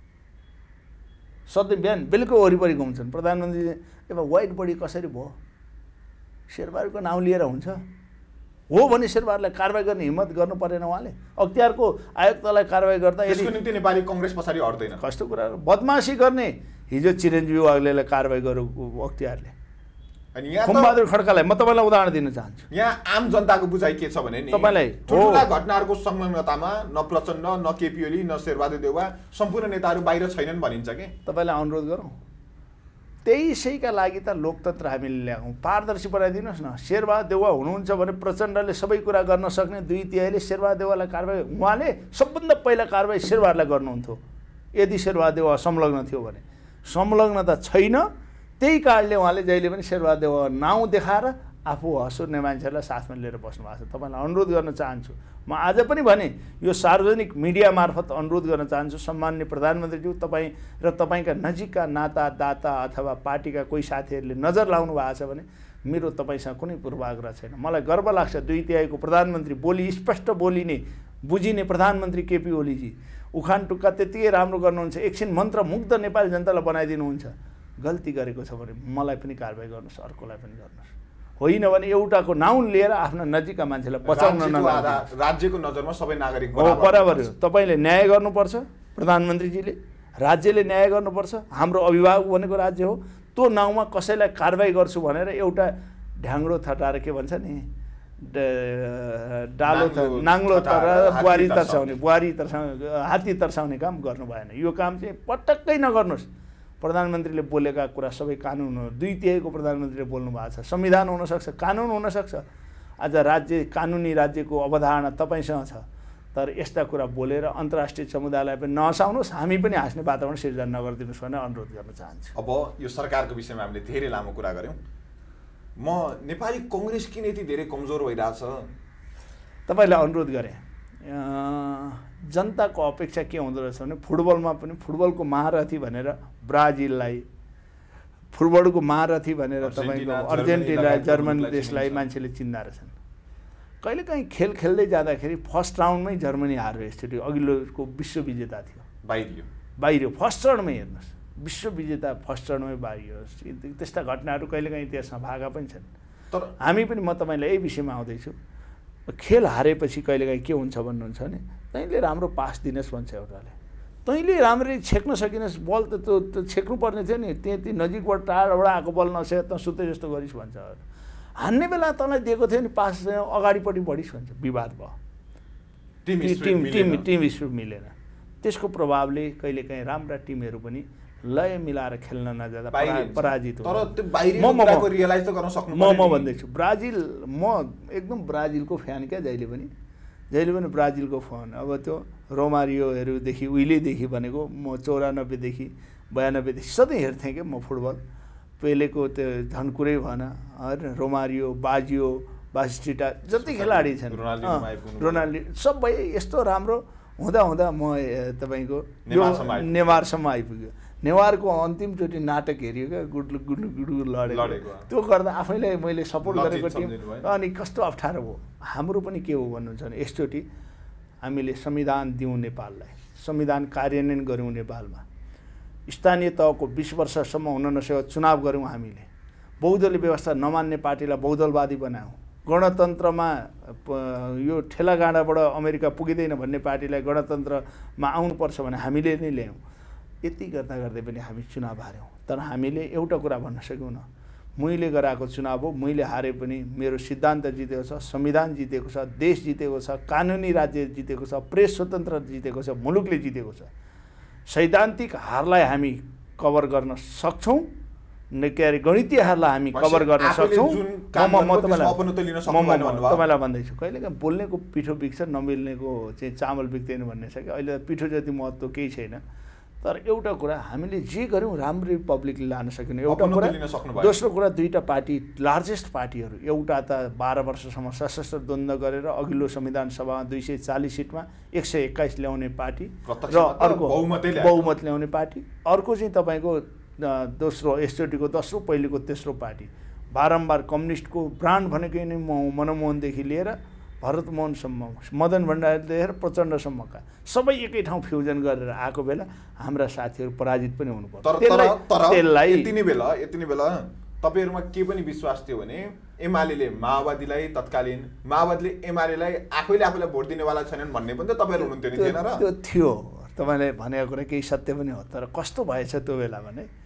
सधैँ बिहान बेलुका वरिपरि घुम्छन् प्रधानमन्त्री। अब वाइट बडी कसरी भयो? शेरबहादुरको नाउँ लिएर हुन्छ हो भने शेरबहादुरलाई कारवाही गर्ने हिम्मत गर्नु परेन उहाँले? अख्तियारको आयुक्तलाई कारवाही गर्दा
यसको निम्ति नेपाली कङ्ग्रेस पछाडि हट्दैन।
कस्तो कुरा, बदमासी गर्ने हिजो चिरञ्जीवी वाग्लेलाई कारवाही गर्यो अख्तियारले,
अनि यहाँ
खुम्बहादुर खड्कालाई म तपाईँलाई उदाहरण दिन चाहन्छु।
यहाँ आम जनताको बुझाइ के छ भने नि
तपाईँलाई
ठुल्ठुला घटनाहरूको संलग्नतामा न प्रचण्ड न केपी ओली न शेरबहादुर देउवा सम्पूर्ण नेताहरू बाहिर छैनन् भनिन्छ के।
तपाईँलाई अनुरोध गरौँ त्यही सहीका लागि त लोकतन्त्र हामीले ल्यायौँ, पारदर्शी बनाइदिनुहोस् न। शेरबहादुर देउवा हुनुहुन्छ भने प्रचण्डले सबै कुरा गर्न सक्ने, दुई तिहाईले शेरबहादुर देउवालाई कारबाही, उहाँले सबभन्दा पहिला कारबाही शेरबहादुरलाई गर्नुहुन्थ्यो यदि शेरबहादुर देउवा संलग्न थियो भने। संलग्न त छैन, त्यही कारणले उहाँले जहिले पनि शेरबहादुर देउवा नाउँ देखाएर आफू हँसुर्ने मान्छेहरूलाई साथमा लिएर बस्नु भएको छ। तपाईँलाई अनुरोध गर्न चाहन्छु, म आज पनि भने यो सार्वजनिक मिडिया मार्फत अनुरोध गर्न चाहन्छु, सम्माननीय प्रधानमन्त्रीज्यू, तपाईँ र तपाईँका नजिकका नाता दाता अथवा पार्टीका कोही साथीहरूले नजर लाउनु भएको छ भने मेरो तपाईँसँग कुनै पूर्वाग्रह छैन। मलाई गर्व लाग्छ दुई तिहाईको प्रधानमन्त्री, बोली स्पष्ट बोलिने बुझिने प्रधानमन्त्री केपी ओलीजी उखान टुक्का त्यतिकै राम्रो गर्नुहुन्छ, एकछिन मन्त्र मुग्ध नेपाली जनतालाई बनाइदिनुहुन्छ। गल्ती गरेको छ भने मलाई पनि कारबाही गर्नुहोस्, अर्कोलाई पनि गर्नुहोस्, होइन भने एउटाको नाउँ लिएर आफ्ना नजिकका मान्छेलाई बचाउन नलाग्नु।
राज्यको नजरमा सबै नागरिक
हो, बराबर हो। तपाईँले न्याय गर्नुपर्छ, प्रधानमन्त्रीजीले राज्यले न्याय गर्नुपर्छ। हाम्रो अभिभावक भनेको राज्य हो, त्यो नाउँमा कसैलाई कारबाही गर्छु भनेर एउटा ढ्याङ्ग्रो थटाएर के भन्छ नि डालो नाङ्लो तर बुहारी तर्साउने बुहारी तर्साउने हात्ती तर्साउने काम गर्नु भएन। यो काम चाहिँ पटक्कै नगर्नुहोस्। प्रधानमन्त्रीले बोलेका कुरा सबै कानुन हो। दुई तिहाईको प्रधानमन्त्रीले बोल्नु भएको छ, संविधान हुनसक्छ, कानुन हुनसक्छ। आज राज्य कानुनी राज्यको अवधारणा तपाईँसँग छ, तर यस्ता कुरा बोलेर अन्तर्राष्ट्रिय समुदायलाई पनि नहसाउनुहोस्, हामी पनि हाँस्ने वातावरण सिर्जना नगरिदिनुहोस् भनेर अनुरोध गर्न चाहन्छु।
अब यो सरकारको विषयमा हामीले धेरै लामो कुरा गऱ्यौँ। म नेपाली कङ्ग्रेस किन यति धेरै कमजोर भइरहेछ
तपाईँलाई अनुरोध गरेँ। जनताको अपेक्षा के हुँदो रहेछ भने फुटबलमा पनि फुटबलको महारथी भनेर ब्राजिललाई, फुटबलको महारथी भनेर तपाईँको अर्जेन्टिना जर्मनी देशलाई मान्छेले चिन्दा रहेछन्। कहिलेकाहीँ खेल खेल्दै जाँदाखेरि फर्स्ट राउन्डमै जर्मनी हार्यो। यसरी अघिल्लोको विश्व विजेता थियो,
बाहिरियो
बाहिरियो फर्स्ट राउन्डमै। हेर्नुहोस् विश्व विजेता फर्स्ट राउन्डमै बाहिरियो। त्यस्ता घटनाहरू कहिलेकाहीँ इतिहासमा भागा पनि छन्। तर हामी पनि म तपाईँलाई यही विषयमा आउँदैछु। खेल हारेपछि कहिलेकाहीँ के हुन्छ भन्नुहुन्छ भने तैँले राम्रो पास दिनुहोस् भन्छ एउटाले, तैँले राम्ररी छेक्न सकिनस्, बल त त्यो त्यो छेक्नु पर्ने थियो नि, त्यति नजिकबाट टाढाबाट आएको बल नसेक त सुते जस्तो गरिस् भन्छ। हान्ने बेला तँलाई दिएको थियो नि पास, अगाडिपट्टि बढिस् भन्छ। विवाद भयो, टिम टिम टिम स्पिरिट मिलेन। त्यसको प्रभावले कहिलेकाहीँ राम्रा टिमहरू पनि लय मिलाएर खेल्न नजाँदा पराजित हो। म म भन्दैछु ब्राजिल, म एकदम ब्राजिलको फ्यान क्या, जहिले पनि जहिले पनि ब्राजिलको फ्यान। अब त्यो रोमारियोहरूदेखि उहिलेदेखि भनेको म चौरानब्बेदेखि बयानब्बेदेखि सधैँ हेर्थेँ क्या म फुटबल। पेलेको त्यो झन् कुरै भएन, रोमारियो, बाजियो, बास्टिटा जति खेलाडी छन्, रोनाल्डो सबै यस्तो राम्रो हुँदा हुँदा म तपाईँको नेमारसम्म आइपुग्यो। नेवारको अन्तिमचोटि नाटक हेऱ्यो क्या, गुड्लु गुड्लु गुडु लडेको, त्यो गर्दा आफैलाई मैले सपोर्ट गरेको टिम अनि कस्तो अप्ठ्यारो भयो। हाम्रो पनि के हो भन्नुहुन्छ भने यसचोटि हामीले संविधान दिउँ नेपाललाई, संविधान कार्यान्वयन गऱ्यौँ नेपालमा, स्थानीय तहको बिस वर्षसम्म हुन नसकेको चुनाव गऱ्यौँ हामीले, बहुदलीय व्यवस्था नमान्ने पार्टीलाई बहुदलवादी बनायौँ, गणतन्त्रमा यो ठेलागाँडाबाट अमेरिका पुगिँदैन भन्ने पार्टीलाई गणतन्त्रमा आउनुपर्छ भने हामीले नै ल्यायौँ। यति गर्दा गर्दै पनि हामी चुनाव हार्यौँ। तर हामीले एउटा कुरा भन्न सक्यौँ न, मैले गराएको चुनाव हो, मैले हारे पनि मेरो सिद्धान्त जितेको छ, संविधान जितेको छ, देश जितेको छ, कानुनी राज्य जितेको छ, प्रेस स्वतन्त्र जितेको छ, मुलुकले जितेको छ। सैद्धान्तिक हारलाई हामी कभर गर्न सक्छौँ, के अरे गणितीय हारलाई हामी कभर गर्न सक्छौँ। म तपाईँलाई भन्दैछु कहिलेकाहीँ बोल्नेको पिठो बिग्छ, नमिल्नेको चाहिँ चामल बिग्दैन भन्ने छ कि। अहिले पिठो जति महत्त्व केही छैन, तर एउटा कुरा हामीले जे गऱ्यौँ राम्ररी पब्लिकले लान सकेन। एउटा कुरा, दोस्रो कुरा दुईवटा पार्टी लार्जेस्ट पार्टीहरू, एउटा त बाह्र वर्षसम्म सशस्त्र द्वन्द्व गरेर अघिल्लो संविधान सभामा दुई सय चालिस सिटमा एक सय एक्काइस ल्याउने पार्टी र अर्को बहुमत ल्याउने पार्टी, अर्को चाहिँ तपाईँको दोस्रो यसचोटिको दोस्रो पहिलेको तेस्रो पार्टी। बारम्बार कम्युनिस्टको ब्रान्ड भनेकै नै मनमोहनदेखि लिएर भरतमोहनसम्म, मदन भण्डारीदेखि लिएर प्रचण्डसम्मका सबै एकै ठाउँ फ्युजन गरेर आएको बेला हाम्रा साथीहरू पराजित पनि हुनुपर्छ।
त्यसलाई यति नै बेला यति नै बेला तपाईँहरूमा के पनि विश्वास थियो भने एमाले माओवादीलाई तत्कालीन माओवादीले एमालेलाई आफैले आफैलाई भोट दिनेवाला छैनन् भन्ने पनि त तपाईँहरू हुनुहुन्थ्यो नि, थिएन र?
त्यो थियो, तपाईँले भनेको कुरा केही सत्य पनि हो। तर कस्तो भएछ त्यो बेला भने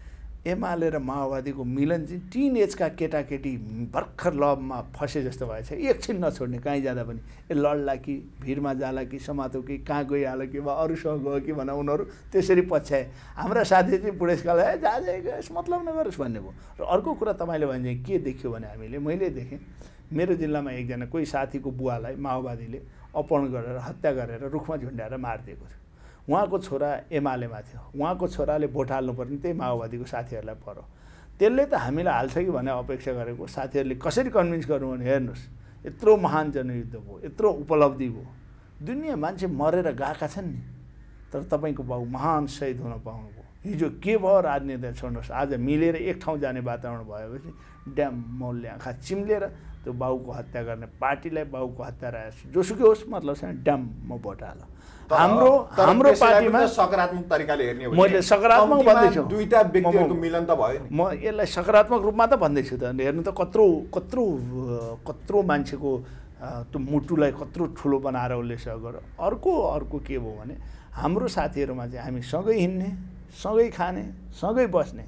एमाले र माओवादीको मिलन चाहिँ टिन एजका केटाकेटी भर्खर लभमा फसे जस्तो भएछ। एकछिन नछोड्ने, कहीँ जाँदा पनि ए लड्ला कि भिडमा जाला कि समातो कि कहाँ गइहाल्यो कि वा अरूसँग गयो कि भनेर उनीहरू त्यसरी पछ्याए। हाम्रा साथी चाहिँ बुढेसकाललाई ए जा जाएस मतलब नगरोस् भन्ने भयो। र अर्को कुरा तपाईँले भने के देख्यो भने हामीले मैले देखेँ मेरो जिल्लामा एकजना कोही साथीको बुवालाई माओवादीले अपहरण गरेर हत्या गरेर रुखमा झुन्ड्याएर मारिदिएको थियो। उहाँको छोरा एमालेमा थियो, उहाँको छोराले भोट हाल्नुपर्ने त्यही माओवादीको साथीहरूलाई पर्यो। त्यसले त हामीलाई हाल्छ कि भने अपेक्षा गरेको साथीहरूले कसरी कन्भिन्स गर्नु भने हेर्नुहोस् यत्रो महान जनयुद्ध भयो, यत्रो उपलब्धि भयो, दुनियाँ मान्छे मरेर गएका छन् नि, तर तपाईँको बाउ महान शहीद हुन पाउनुभयो। हिजो के भयो राजनीति छोड्नुहोस्, आज मिलेर एक ठाउँ जाने वातावरण भएपछि ड्याम मौलले आँखा चिम्लेर त्यो बाउको हत्या गर्ने पार्टीलाई बाउको हत्या रहेछ जोसुकै होस् मतलब चाहिँ ड्याम म भोट हाल। हाम्रो हाम्रो पार्टीमा
सकारात्मक तरिकाले हेर्ने हो
मैले सकारात्मक भन्दैछु,
दुईटा व्यक्तिहरूको मिलन त भयो नि।
म यसलाई सकारात्मक रूपमा त भन्दैछु त। हेर्नु त कत्रो कत्रो कत्रो मान्छेको त्यो मुटुलाई कत्रो ठुलो बनाएर उसले सह गर्यो। अर्को अर्को के भयो भने हाम्रो साथीहरूमा चाहिँ हामी सँगै हिँड्ने, सँगै खाने, सँगै बस्ने,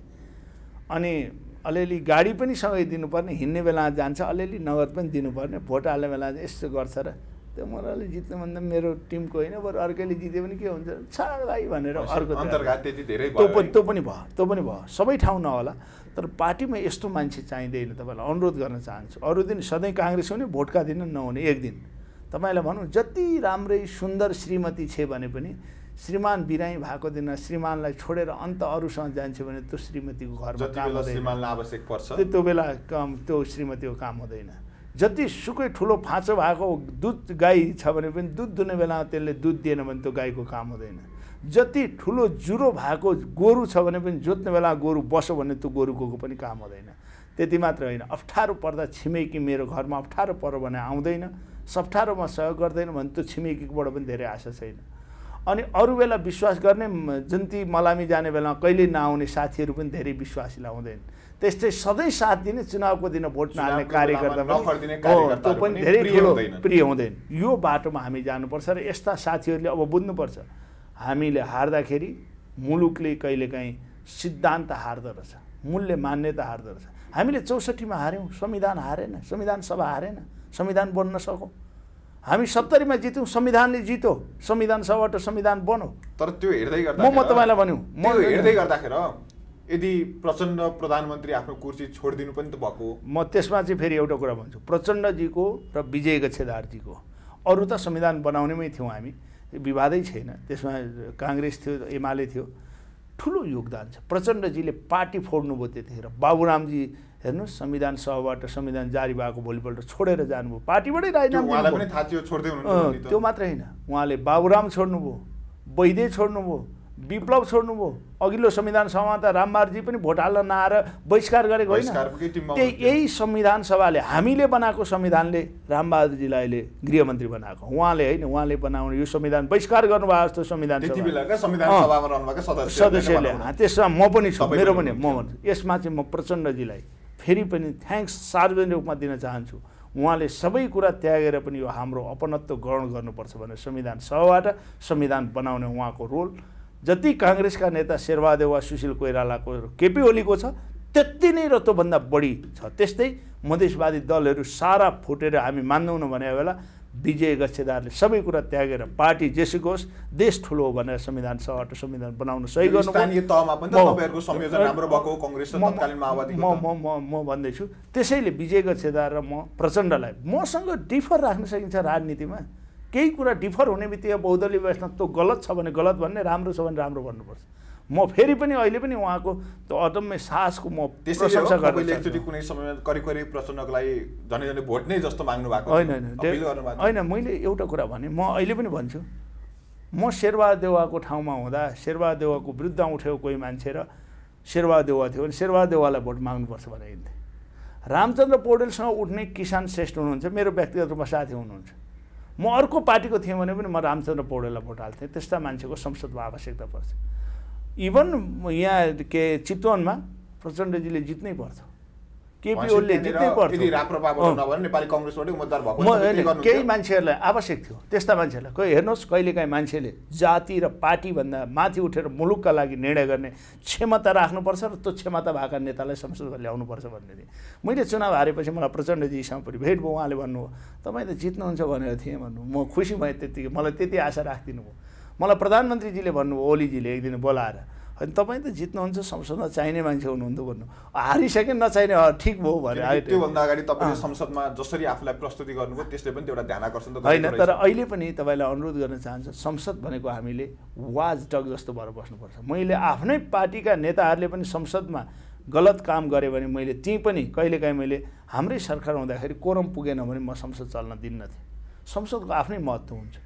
अनि अलिअलि गाडी पनि सँगै दिनुपर्ने, हिँड्ने बेला जान्छ अलिअलि नगद पनि दिनुपर्ने, भोट हाल्ने बेला यस्तो गर्छ र त्यो मजाले जित्नु भन्दा मेरो टिमको होइन बरु अर्कैले जित्यो भने के हुन्छ छाड भाइ भनेर अर्को
अन्तर्घात त्यति धेरै
त्यो पनि त्यो पनि भयो त्यो पनि भयो सबै ठाउँ नहोला, तर पार्टीमा यस्तो मान्छे चाहिँदैन। तपाईँलाई अनुरोध गर्न चाहन्छु, अरू दिन सधैँ काङ्ग्रेस हुने भोटका दिन नहुने, एक दिन तपाईँलाई भनौँ जति राम्रै सुन्दर श्रीमती छ भने पनि श्रीमान बिरामी भएको दिन श्रीमानलाई छोडेर अन्त अरूसँग जान्छ भने त्यो श्रीमतीको घरमा काम हुँदैन,
आवश्यक पर्छ
त्यो बेला काम त्यो श्रीमतीको काम हुँदैन। जति सुकै ठुलो फाँचो भएको दुध गाई छ भने पनि दुध दुने बेलामा त्यसले दुध दिएन भने त्यो गाईको काम हुँदैन। जति ठुलो जुरो भएको गोरु छ भने पनि जोत्ने बेला गोरु बस्यो भने त्यो गोरुको पनि काम हुँदैन। त्यति मात्र होइन, अप्ठ्यारो पर्दा छिमेकी मेरो घरमा अप्ठ्यारो पर्यो भने आउँदैन, सप्ठ्यारोमा सहयोग गर्दैन भने त्यो छिमेकीबाट पनि धेरै आशा छैन। अनि अरू बेला विश्वास गर्ने जुन ती मलामी जाने बेलामा कहिले नआउने साथीहरू पनि धेरै विश्वासिला हुँदैन। त्यस्तै सधैँ साथ दिने चुनावको दिन भोट नहाल्ने कार्यकर्ता त्यो पनि धेरै ठुलो प्रिय हुँदैन। यो बाटोमा हामी जानुपर्छ र यस्ता साथीहरूले अब बुझ्नुपर्छ हामीले हार्दाखेरि मुलुकले कहिलेकाहीँ सिद्धान्त हार्दो रहेछ, मूल्य मान्यता हार्दो रहेछ। हामीले चौसठीमा हार्यौँ, संविधान हारेन, संविधान सभा हारेन, संविधान बन्न सकौँ। हामी सत्तरीमा जित्यौँ, संविधानले जित्यो, संविधान सभाबाट संविधान बन्यो।
तर त्यो हेर्दै गर्दा
म म तपाईँलाई भन्यो
म हेर्दै गर्दाखेरि यदि प्रचण्ड प्रधानमन्त्री आफ्नो कुर्सी छोडिदिनु पनि त भएको।
म त्यसमा चाहिँ फेरि एउटा कुरा भन्छु, प्रचण्डजीको र विजय गच्छेदारजीको, अरू त संविधान बनाउनेमै थियौँ हामी, विवादै छैन, त्यसमा काङ्ग्रेस थियो एमाले थियो, ठुलो योगदान छ। प्रचण्डजीले पार्टी फोड्नुभयो त्यतिखेर, बाबुरामजी हेर्नुहोस् संविधान सभाबाट संविधान जारी भएको भोलिपल्ट छोडेर जानुभयो, पार्टीबाटै राजीनामा। त्यो मात्रै होइन, उहाँले बाबुराम छोड्नुभयो, वैद्य छोड्नुभयो, विप्लव छोड्नुभयो, अघिल्लो संविधान सभामा त रामबारजी पनि भोट हाल्न नआएर बहिष्कार गरेको होइन। त्यही यही संविधान सभाले हामीले बनाएको संविधानले रामबहादुरजीलाई अहिले गृहमन्त्री बनाएको, उहाँले होइन, उहाँले बनाउने यो संविधान बहिष्कार गर्नुभएको जस्तो संविधान सदस्यले। त्यसमा म पनि छु, मेरो पनि म भन्छु। यसमा चाहिँ म प्रचण्डजीलाई फेरि पनि थ्याङ्क्स सार्वजनिक रूपमा दिन चाहन्छु। उहाँले सबै कुरा त्यागेर पनि यो हाम्रो अपनत्व ग्रहण गर्नुपर्छ भनेर संविधान सभाबाट संविधान बनाउने उहाँको रोल जति काङ्ग्रेसका नेता शेरबहादेव वा सुशील कोइरालाको केपी ओलीको छ त्यति नै र त्योभन्दा बढी छ। त्यस्तै मधेसवादी दलहरू सारा फुटेर हामी मान्दैनौँ भने बेला विजय गच्छेदारले सबै कुरा त्यागेर पार्टी जेसुकै होस् देश ठुलो हो भनेर संविधान सभाबाट संविधान बनाउन सही गर्नु। म म भन्दैछु त्यसैले विजय गच्छेदार र म प्रचण्डलाई मसँग डिफर राख्न सकिन्छ राजनीतिमा। केही कुरा डिफर हुने बित्तिकै बहुदलीय व्यवस्था त्यो गलत छ भने गलत भन्ने, राम्रो छ भने राम्रो भन्नुपर्छ। म फेरि पनि अहिले पनि उहाँको त्यो अदम्य साहसको म प्रशंसा गर्छु।
एकचोटि कुनै समयमा करिब करिब प्रचण्डको लागि झनै झनै भोट नै जस्तो माग्नु भएको
होइन होइन मैले एउटा कुरा भने म अहिले पनि भन्छु, म शेरबहादेवको ठाउँमा हुँदा शेरबहादेवको विरुद्ध उठेको कोही मान्छे र शेरबहादेव थियो भने शेरबहादेवलाई भोट माग्नुपर्छ भनेर हिँड्थे। रामचन्द्र पौडेलसँग उठ्ने किसान श्रेष्ठ हुनुहुन्छ, मेरो व्यक्तिगत रूपमा साथी हुनुहुन्छ। म अर्को पार्टीको थिएँ भने पनि म रामचन्द्र पौडेललाई भोट हाल्थेँ। त्यस्ता मान्छेको संसदमा आवश्यकता पर्छ। इभन यहाँ के चितवनमा प्रचण्डजीले जित्नै पर्छ केपी ओलीले जित्नै पर्छ।
यदि राप्रपाबाट नभएर नेपाली कांग्रेसबाटै उम्मेदवार भएको
म केही मान्छेहरूलाई आवश्यक थियो, त्यस्ता मान्छेहरूलाई कोही हेर्नुहोस्, कहिलेकाहीँ मान्छेले जाति र पार्टीभन्दा माथि उठेर मुलुकका लागि निर्णय गर्ने क्षमता राख्नुपर्छ र त्यो क्षमता भएका नेतालाई संसदमा ल्याउनुपर्छ भन्ने थिएँ। मैले चुनाव हारेपछि मलाई प्रचण्डजीसँग पनि भेट भयो, उहाँले भन्नुभयो तपाईँ त जित्नुहुन्छ भनेर थिएँ भन्नु। म खुसी भएँ त्यतिकै, मलाई त्यति आशा राख्दिनु भयो। मलाई प्रधानमन्त्रीजीले भन्नुभयो, ओलीजीले एक दिन बोलाएर, होइन तपाईँ त जित्नुहुन्छ, संसदमा चाहिने मान्छे हुनुहुन्थ्यो भन्नु। हारिसके नचाहिने ठिक भयो भने
त्योभन्दा अगाडि तपाईँले संसदमा जसरी आफूलाई प्रस्तुति गर्नुभयो त्यसले पनि एउटा ध्यान आकर्षण त
होइन। तर अहिले पनि तपाईँलाई अनुरोध गर्न चाहन्छु, संसद भनेको हामीले वाच डग जस्तो भएर बस्नुपर्छ। मैले आफ्नै पार्टीका नेताहरूले पनि संसदमा गलत काम गरेँ भने मैले त्यहीँ पनि कहिलेकाहीँ मैले हाम्रै सरकार हुँदाखेरि कोरम पुगेन भने म संसद चल्न दिन्न थिएँ। संसदको आफ्नै महत्त्व हुन्छ,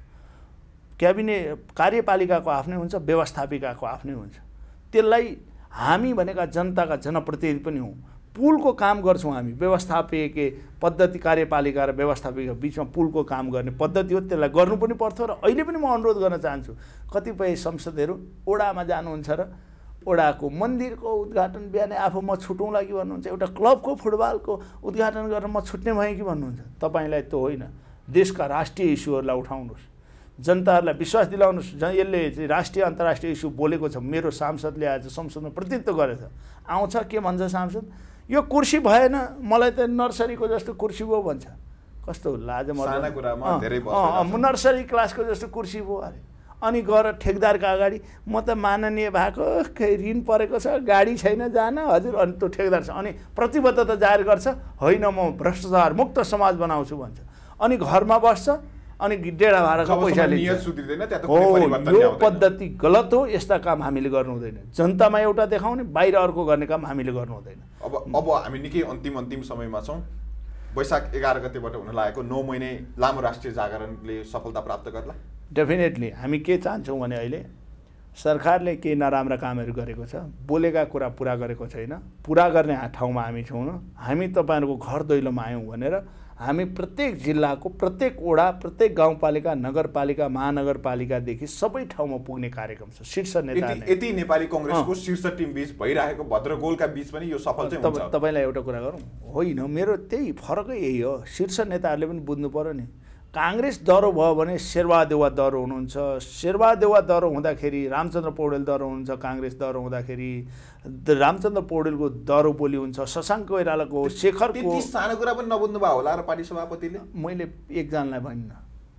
क्याबिनेट कार्यपालिकाको आफ्नै हुन्छ, व्यवस्थापिकाको आफ्नै हुन्छ। त्यसलाई हामी भनेका जनताका जनप्रतिनिधि पनि हौँ, पुलको काम गर्छौँ हामी। व्यवस्थापकीय पद्धति कार्यपालिका र व्यवस्थापिका बिचमा पुलको काम गर्ने पद्धति हो, त्यसलाई गर्नु पनि पर्थ्यो। र अहिले पनि म अनुरोध गर्न चाहन्छु, कतिपय संसदहरू ओडामा जानुहुन्छ र ओडाको मन्दिरको उद्घाटन बिहानै आफू म छुटौँला कि भन्नुहुन्छ, एउटा क्लबको फुटबलको उद्घाटन गरेर म छुट्ने भएँ कि भन्नुहुन्छ। तपाईँलाई त्यो होइन, देशका राष्ट्रिय इस्युहरूलाई उठाउनुहोस्, जनताहरूलाई विश्वास दिलाउनुहोस्। यसले राष्ट्रिय अन्तर्राष्ट्रिय इस्यु बोलेको छ, मेरो सांसदले आज संसदमा प्रतिनिधित्व गरेछ। आउँछ के भन्छ सांसद, यो कुर्सी भएन, मलाई त नर्सरीको जस्तो कुर्सी भयो भन्छ। कस्तो लाज
साना कुरामा धेरै
नर्सरी क्लासको जस्तो कुर्सी भयो अरे। अनि गएर ठेकदारका अगाडि म त माननीय भएको, ऋण परेको छ, गाडी छैन जान हजुर, अनि त्यो ठेकदार छ, अनि प्रतिबद्धता जाहेर गर्छ, होइन म भ्रष्टाचार मुक्त समाज बनाउँछु भन्छ। अनि घरमा बस्छ, अनि डेढा भाडाको पैसा लिन्छ। हो, यो पद्धति गलत हो, यस्ता काम हामीले गर्नु हुँदैन। जनतामा एउटा देखाउने, बाहिर अर्को गर्ने काम हामीले गर्नु हुँदैन।
अब अब हामी निकै अन्तिम अन्तिम समयमा छौँ। वैशाख एघार गतेबाट हुन लागेको नौ महिने लामो राष्ट्रिय जागरणले सफलता प्राप्त गर्ला?
डेफिनेटली हामी के चाहन्छौँ भने अहिले सरकारले केही नराम्रा कामहरू गरेको छ, बोलेका कुरा पुरा गरेको छैन, पुरा गर्ने ठाउँमा हामी छौँ। हामी तपाईँहरूको घर दैलोमा आयौँ भनेर हामी प्रत्येक जिल्लाको प्रत्येक वडा, प्रत्येक गाउँपालिका, नगरपालिका, महानगरपालिकादेखि सबै ठाउँमा पुग्ने कार्यक्रम छ। शीर्ष नेता
यति नेपाली कांग्रेसको शीर्ष टिम बीच भइरहेको भद्रगोलका बीच पनि यो सफल चाहिँ हुन्छ।
तपाईँलाई एउटा कुरा गरौँ, होइन मेरो त्यही फरकै यही हो। शीर्ष नेताहरूले पनि बुझ्नु पर्यो नि, कांग्रेस दह्रो भयो भने शेरबहादेवा दह्रो हुनुहुन्छ, शेरबहादेवा दह्रो हुँदाखेरि रामचन्द्र पौडेल दह्रो हुनुहुन्छ, कांग्रेस दह्रो हुँदाखेरि रामचन्द्र पौडेलको दह्रो बोली हुन्छ, शशाङ्क कोइरालाको, शेखरको।
सानो कुरा पनि नबुझ्नु भयो होला र पार्टी सभापतिले?
मैले एकजनालाई भनिनँ,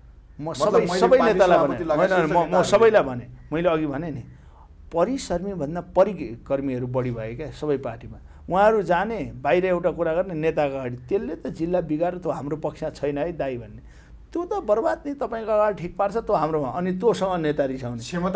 म सबै सबै नेतालाई भने, म सबैलाई भने। मैले अघि भने नि, परिशर्मी भन्दा परिकर्मीहरू बढी भए क्या सबै पार्टीमा। उहाँहरू जाने बाहिर एउटा कुरा गर्ने नेताको अगाडि, त्यसले त जिल्ला बिगार, त्यो हाम्रो पक्षमा छैन है दाइ भन्ने, त्यो त बर्बाद नि तपाईँको अगाडि ठिक पार्छ, त्यो हाम्रोमा। अनि तँसँग नेता रिसाउने,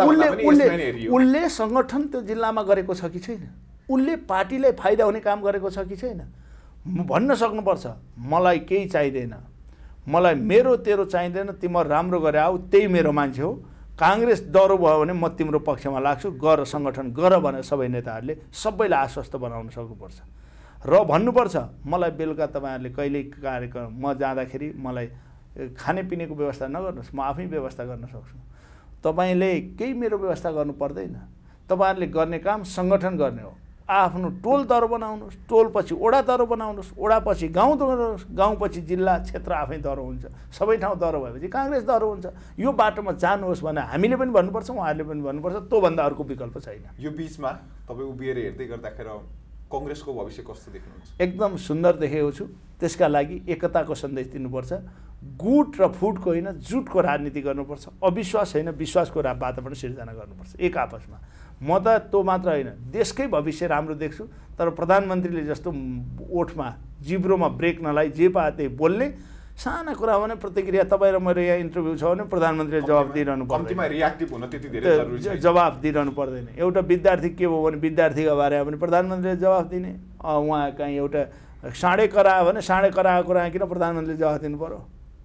उसले उसले सङ्गठन त्यो जिल्लामा गरेको छ कि छैन, उसले पार्टीलाई फाइदा हुने काम गरेको छ कि छैन, भन्न सक्नुपर्छ। मलाई केही चाहिँदैन, मलाई मेरो तेरो चाहिँदैन, तिम्रो राम्रो गरे आऊ, त्यही मेरो मान्छे हो। कांग्रेस दह्रो भयो भने म तिम्रो पक्षमा लाग्छु, गर सङ्गठन गर भनेर सबै नेताहरूले सबैलाई आश्वस्त बनाउन सक्नुपर्छ। र भन्नुपर्छ, मलाई बेलुका तपाईँहरूले कहिले कार्यक्रम म जाँदाखेरि मलाई खानेपिनेको व्यवस्था नगर्नुहोस्, म आफै व्यवस्था गर्न सक्छु। तपाईँले केही मेरो व्यवस्था गर्नु पर्दैन। तपाईँहरूले गर्ने काम सङ्गठन गर्ने हो। आफ्नो टोल दह्रो बनाउनुहोस्, टोलपछि ओडा दह्रो बनाउनुहोस्, ओडापछि गाउँ बनाउनुहोस्, गाउँपछि जिल्ला क्षेत्र आफै दह्रो हुन्छ। सबै ठाउँ दह्रो भएपछि कांग्रेस दह्रो हुन्छ। यो बाटोमा जानुहोस् भने हामीले पनि भन्नुपर्छ, उहाँहरूले पनि भन्नुपर्छ, त्योभन्दा अर्को विकल्प छैन।
यो बिचमा तपाईँ उभिएर हेर्दै गर्दाखेरि कांग्रेसको भविष्य कस्तो देख्नुहुन्छ?
एकदम सुन्दर देखेको छु। त्यसका लागि एकताको सन्देश दिनुपर्छ। गुट र फुटको होइन, जुटको राजनीति गर्नुपर्छ। अविश्वास होइन, विश्वासको वातावरण सिर्जना गर्नुपर्छ एक आपसमा। म त त्यो मात्र होइन, देशकै भविष्य राम्रो देख्छु। तर प्रधानमन्त्रीले जस्तो ओठमा जिब्रोमा ब्रेक नलाई जे पाए त्यही बोल्ने, साना कुरा भने प्रतिक्रिया, तपाईँ र मेरो यहाँ इन्टरभ्यू छ भने प्रधानमन्त्रीले जवाब दिइरहनु पर्दैन,
रियाक्टिभ हुन त्यति धेरै जरुरी छैन,
जवाब दिइरहनु पर्दैन। एउटा विद्यार्थी के भयो भने विद्यार्थीको बारेमा पनि प्रधानमन्त्रीले जवाब दिने, उहाँ कहीँ एउटा साँडे करायो भने साँडे कराएको कुरा किन प्रधानमन्त्रीले जवाब दिनु पर्यो,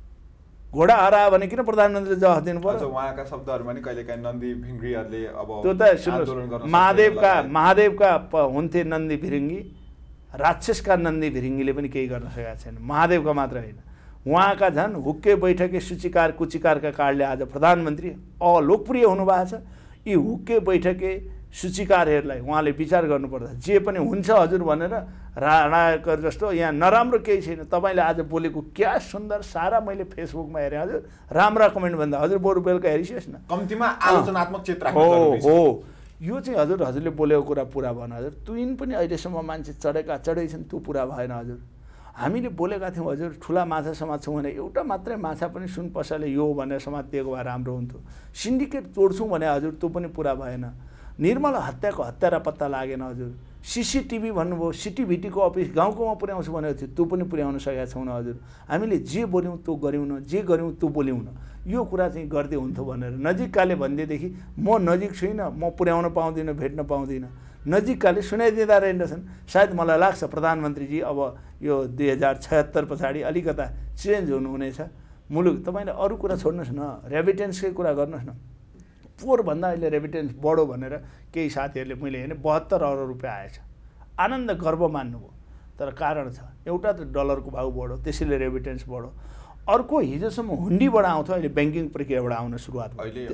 घोडा हरायो भने किन प्रधानमन्त्रीले जवाफ दिनु पर्यो।
उहाँका शब्दहरूमा नि कहिलेकाहीँ नन्दी भिङ्गीहरूले अब
त्यो त सुन्नुहोस्, महादेवका महादेवका हुन्थे नन्दी भिरिङ्गी, राक्षसका नन्दी भिरिङ्गीले पनि केही गर्न सकेका छैन, महादेवका मात्र होइन। उहाँका झन् हुक्के बैठके सूचीकार कुचिकारका कारणले आज प्रधानमन्त्री अलोकप्रिय हुनुभएको छ। यी हुक्के बैठके सूचीकारहरूलाई उहाँले विचार गर्नुपर्छ। जे पनि हुन्छ हजुर भनेर राणाकर जस्तो यहाँ नराम्रो केही छैन। तपाईँले आज बोलेको क्या सुन्दर सारा मैले फेसबुकमा हेरेँ हजुर, राम्रा कमेन्ट भन्दा हजुर बरु बेलुका हेरिसियोस् न।
कम्तीमा आलोचनात्मक चित्र
हो हो यो चाहिँ हजुर हजुरले बोलेको कुरा पुरा भएन हजुर। तुइन पनि अहिलेसम्म मान्छे चढेका चढै छन्, त्यो पुरा भएन हजुर। हामीले बोलेका थियौँ हजुर ठुला माछा समात्छौँ भने एउटा मात्रै माछा पनि सुन पसले यो भनेर समातिएको भए राम्रो हुन्थ्यो। सिन्डिकेट तोड्छौँ भने हजुर त्यो पनि पुरा भएन। निर्मला हत्याको हत्यारा पत्ता लागेन हजुर। सिसिटिभी भन्नुभयो, सिटिभिटीको अफिस गाउँ गाउँमा पुर्याउँछु भनेको थियो, त्यो पनि पुर्याउन सकेका छौँ न हजुर। हामीले जे बोल्यौँ त्यो गऱ्यौँ न, जे गऱ्यौँ त्यो बोल्यौँ न। यो कुरा चाहिँ गर्दै हुन्थ्यो भनेर नजिककाले भनिदिएदेखि म नजिक छुइनँ, म पुर्याउन पाउँदिनँ, भेट्न पाउँदिनँ। नजिककाले सुनाइदिँदा रहेनछन्। सायद मलाई लाग्छ प्रधानमन्त्रीजी अब यो दुई हजार छयत्तर पछाडि अलिकता चेन्ज हुनुहुनेछ मुलुक। तपाईँले अरू कुरा छोड्नुहोस् न, रेभिटेन्सकै कुरा गर्नुहोस् न। पोहोरभन्दा अहिले रेभिटेन्स बढो भनेर केही साथीहरूले मैले हेरेँ बहत्तर अरब रुपियाँ आएछ। आनन्द गर्व मान्नुभयो, तर कारण छ। एउटा त डलरको भाउ बढो, त्यसैले रेभिटेन्स बढो। अर्को हिजोसम्म हुन्डीबाट आउँथ्यो, अहिले ब्याङ्किङ प्रक्रियाबाट आउन सुरुवात भयो।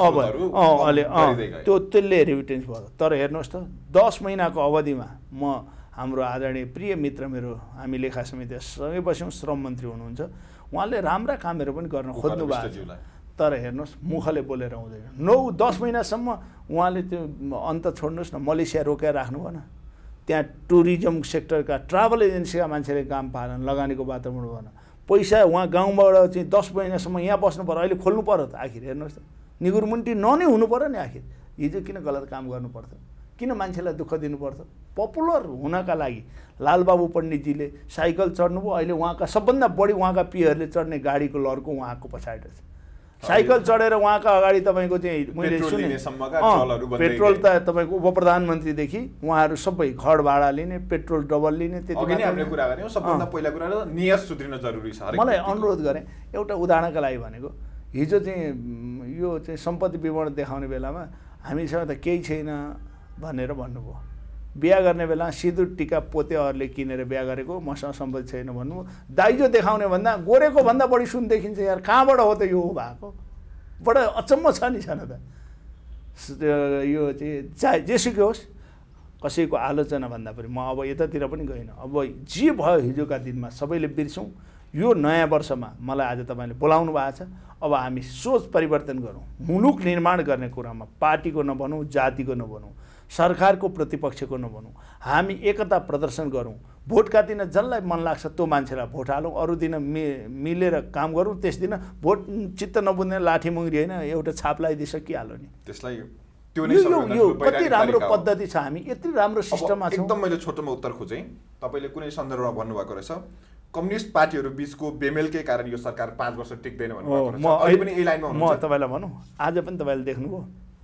अहिले त्यो त्यसले रेभिटेन्स भयो। तर हेर्नुहोस् त दस महिनाको अवधिमा म हाम्रो आदरणीय प्रिय मित्र मेरो हामी लेखा समिति सँगै बस्यौँ, श्रम मन्त्री हुनुहुन्छ, उहाँले राम्रा कामहरू पनि गर्न खोज्नु भएको छ। तर हेर्नुहोस् मुखले बोलेर हुँदैन। नौ दस महिनासम्म उहाँले त्यो अन्त छोड्नुहोस् न, मलेसिया रोकेर राख्नु भएन। त्यहाँ टुरिज्म सेक्टरका ट्राभल एजेन्सीका मान्छेले काम पाएन, लगानीको वातावरण भएन। पैसा उहाँ गाउँबाट चाहिँ दस महिनासम्म यहाँ बस्नु पऱ्यो, अहिले खोल्नु पऱ्यो त। आखिर हेर्नुहोस् त निगुरमुन्टी ननै हुनु पऱ्यो नि। आखिर हिजो किन गलत काम गर्नु पर्थ्यो, किन मान्छेलाई दुःख दिनु पर्थ्यो? पपुलर हुनका लागि लालबाबु पण्डितजीले साइकल चढ्नुभयो, अहिले उहाँका सबभन्दा बढी उहाँका पिएहरूले चढ्ने गाडीको लर्को उहाँको पछाडि छ। साइकल चढेर उहाँका अगाडि तपाईँको चाहिँ मैले सुने पेट्रोल त तपाईँको उप प्रधानमन्त्रीदेखि उहाँहरू सबै घर भाडा लिने, पेट्रोल डबल लिने। त्यति मलाई अनुरोध गरेँ एउटा उदाहरणका लागि भनेको, हिजो चाहिँ यो चाहिँ सम्पत्ति विवरण देखाउने बेलामा हामीसँग त केही छैन भनेर भन्नुभयो। बिहा गर्ने बेला सिन्दुर टिका पोतेहरूले किनेर बिहा गरेको, मसँग सम्पत्ति छैन भन्नु। दाइजो देखाउने भन्दा गोरेको भन्दा बढी सुन देखिन्छ यार, कहाँबाट हो त यो भएको? बडा अचम्म छ नि छन त। यो चाहिँ चाहे जेसुकै होस्, कसैको आलोचना भन्दा पनि म अब यतातिर पनि गइनँ। अब जे भयो हिजोका दिनमा सबैले बिर्सौँ। यो नयाँ वर्षमा मलाई आज तपाईँले बोलाउनु भएको छ। अब हामी सोच परिवर्तन गरौँ, मुलुक निर्माण गर्ने कुरामा पार्टीको नभनौँ, जातिको नभनौँ, सरकारको प्रतिपक्षको नभनौँ, हामी एकता प्रदर्शन गरौँ। भोटका दिन जसलाई मन लाग्छ त्यो मान्छेलाई भोट हालौँ, अरू दिन मि मिलेर काम गरौँ। त्यस दिन भोट चित्त नबुझ्ने लाठी मुङ्ग्री होइन, एउटा छाप लगाइदिइ सकिहाल्यो नि।
त्यसलाई
त्यो यो कति राम्रो पद्धति छ, हामी यति राम्रो सिस्टममा छौँ।
एकदम मैले छोटोमा उत्तर खोजेँ। तपाईँले कुनै सन्दर्भमा भन्नुभएको रहेछ कम्युनिस्ट पार्टीहरू बिचको बेमेलकै कारण यो सरकार पाँच वर्ष टिक्दैन भन्नुभएको रहेछ। अहिले पनि यही लाइनमा
म तपाईँलाई भनौँ, आज पनि तपाईँले देख्नुभयो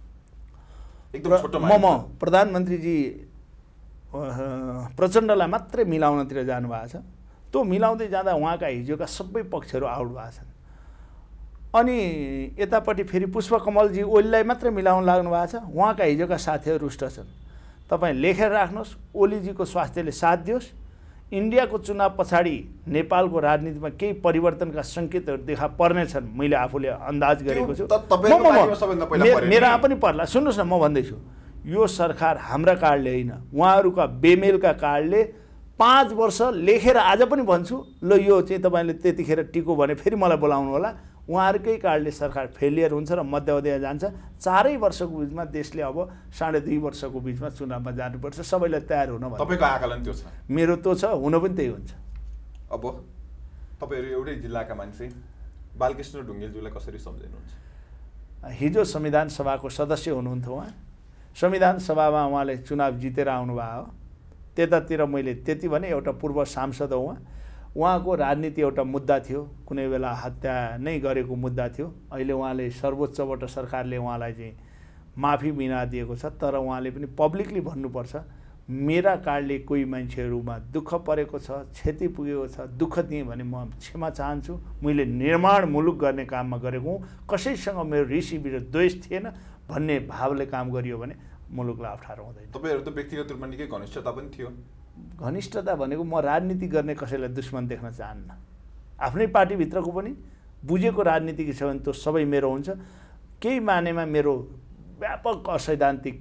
म म प्रधानमन्त्रीजी प्रचण्डलाई मात्रै मिलाउनतिर जानुभएको छ। त्यो मिलाउँदै जाँदा उहाँका हिजोका सबै पक्षहरू आउट भएको छन्। अनि यतापट्टि फेरि पुष्पकमलजी ओलीलाई मात्रै मिलाउन लाग्नु भएको छ, उहाँका हिजोका साथीहरू रुष्ट छन्। तपाईँ लेखेर राख्नुहोस्, ओलीजीको स्वास्थ्यले साथ दियोस्, इन्डियाको चुनाव पछाडि नेपालको राजनीतिमा केही परिवर्तनका सङ्केतहरू देखा पर्नेछन्, मैले आफूले अन्दाज गरेको छु। मेरा पनि पर्ला। सुन्नुहोस् न, म भन्दैछु यो सरकार हाम्रा कारणले होइन, उहाँहरूका बेमेलका कारणले पाँच वर्ष लेखेर आज पनि भन्छु ल यो चाहिँ तपाईँले त्यतिखेर टिको भने फेरि मलाई बोलाउनु होला। उहाँहरूकै कारणले सरकार फेलियर हुन्छ र मध्यावधिमा जान्छ। चारै वर्षको बिचमा देशले अब साढे दुई वर्षको बिचमा चुनावमा जानुपर्छ। सबैलाई तयार हुन भन्नु।
तपाईँको आकलन त्यो छ,
मेरो त्यो छ, हुन पनि त्यही हुन्छ।
अब तपाईँहरू एउटै जिल्लाका मान्छे बालकृष्ण ढुङ्गेलज्यूलाई कसरी सम्झिनुहुन्छ?
हिजो संविधान सभाको सदस्य हुनुहुन्थ्यो उहाँ। संविधान सभामा उहाँले चुनाव जितेर आउनुभयो। त्यतातिर मैले त्यति भने एउटा पूर्व सांसद हो उहाँ। उहाँको राजनीति एउटा मुद्दा थियो, कुनै बेला हत्या नै गरेको मुद्दा थियो। अहिले उहाँले सर्वोच्चबाट सरकारले उहाँलाई चाहिँ माफी बिना दिएको छ। तर उहाँले पनि पब्लिकली भन्नुपर्छ, मेरा कारणले कोही मान्छेहरूमा दुःख परेको छ, क्षति पुगेको छ, दुःख दिएँ भने म क्षमा चाहन्छु। मैले निर्माण मुलुक गर्ने काममा गरेको हुँ, कसैसँग मेरो ऋषि विरोध द्वेष थिएन भन्ने भावले काम गरियो भने मुलुकलाई अप्ठ्यारो हुँदैन।
तपाईँहरू त व्यक्तिगत रूपमा निकै घनिष्ठता पनि थियो।
घनिष्ठता भनेको म राजनीति गर्ने कसैलाई दुश्मन देख्न चाहन्न। आफ्नै पार्टीभित्रको पनि बुझेको राजनीति छ भने त्यो सबै मेरो हुन्छ। केही मानेमा मेरो व्यापक असैद्धान्तिक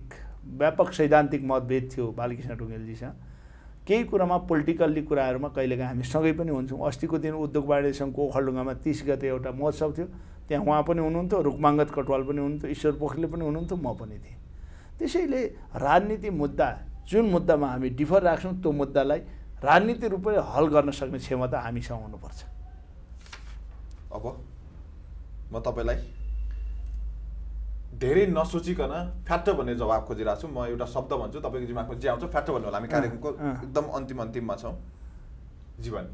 व्यापक सैद्धान्तिक मतभेद थियो बालकृष्ण ढुङ्गेलजीसँग। केही कुरामा पोलिटिकल्ली कुराहरूमा कहिलेकाहीँ हामी सँगै पनि हुन्छौँ। अस्तिको दिन उद्योग वाणिज्य सङ्घको ओखलढुङ्गामा तिस गते एउटा महोत्सव थियो, त्यहाँ उहाँ पनि हुनुहुन्थ्यो, रुकमाङ्गत कटवाल पनि हुनुहुन्थ्यो, ईश्वर पोखरेल पनि हुनुहुन्थ्यो, म पनि थिएँ। त्यसैले राजनीति मुद्दा जुन मुद्दामा हामी डिफर राख्छौँ त्यो मुद्दालाई राजनीति रूपले हल गर्न सक्ने क्षमता हामीसँग हुनुपर्छ।
अब म तपाईँलाई धेरै नसोचिकन फ्याट भन्ने जवाब खोजिरहेको छु। म एउटा शब्द भन्छु, तपाईँको दिमागमा जे आउँछ फ्याट भन्नु होला। हामी कार्यक्रमको एकदम अन्तिम अन्तिममा छौँ। जीवन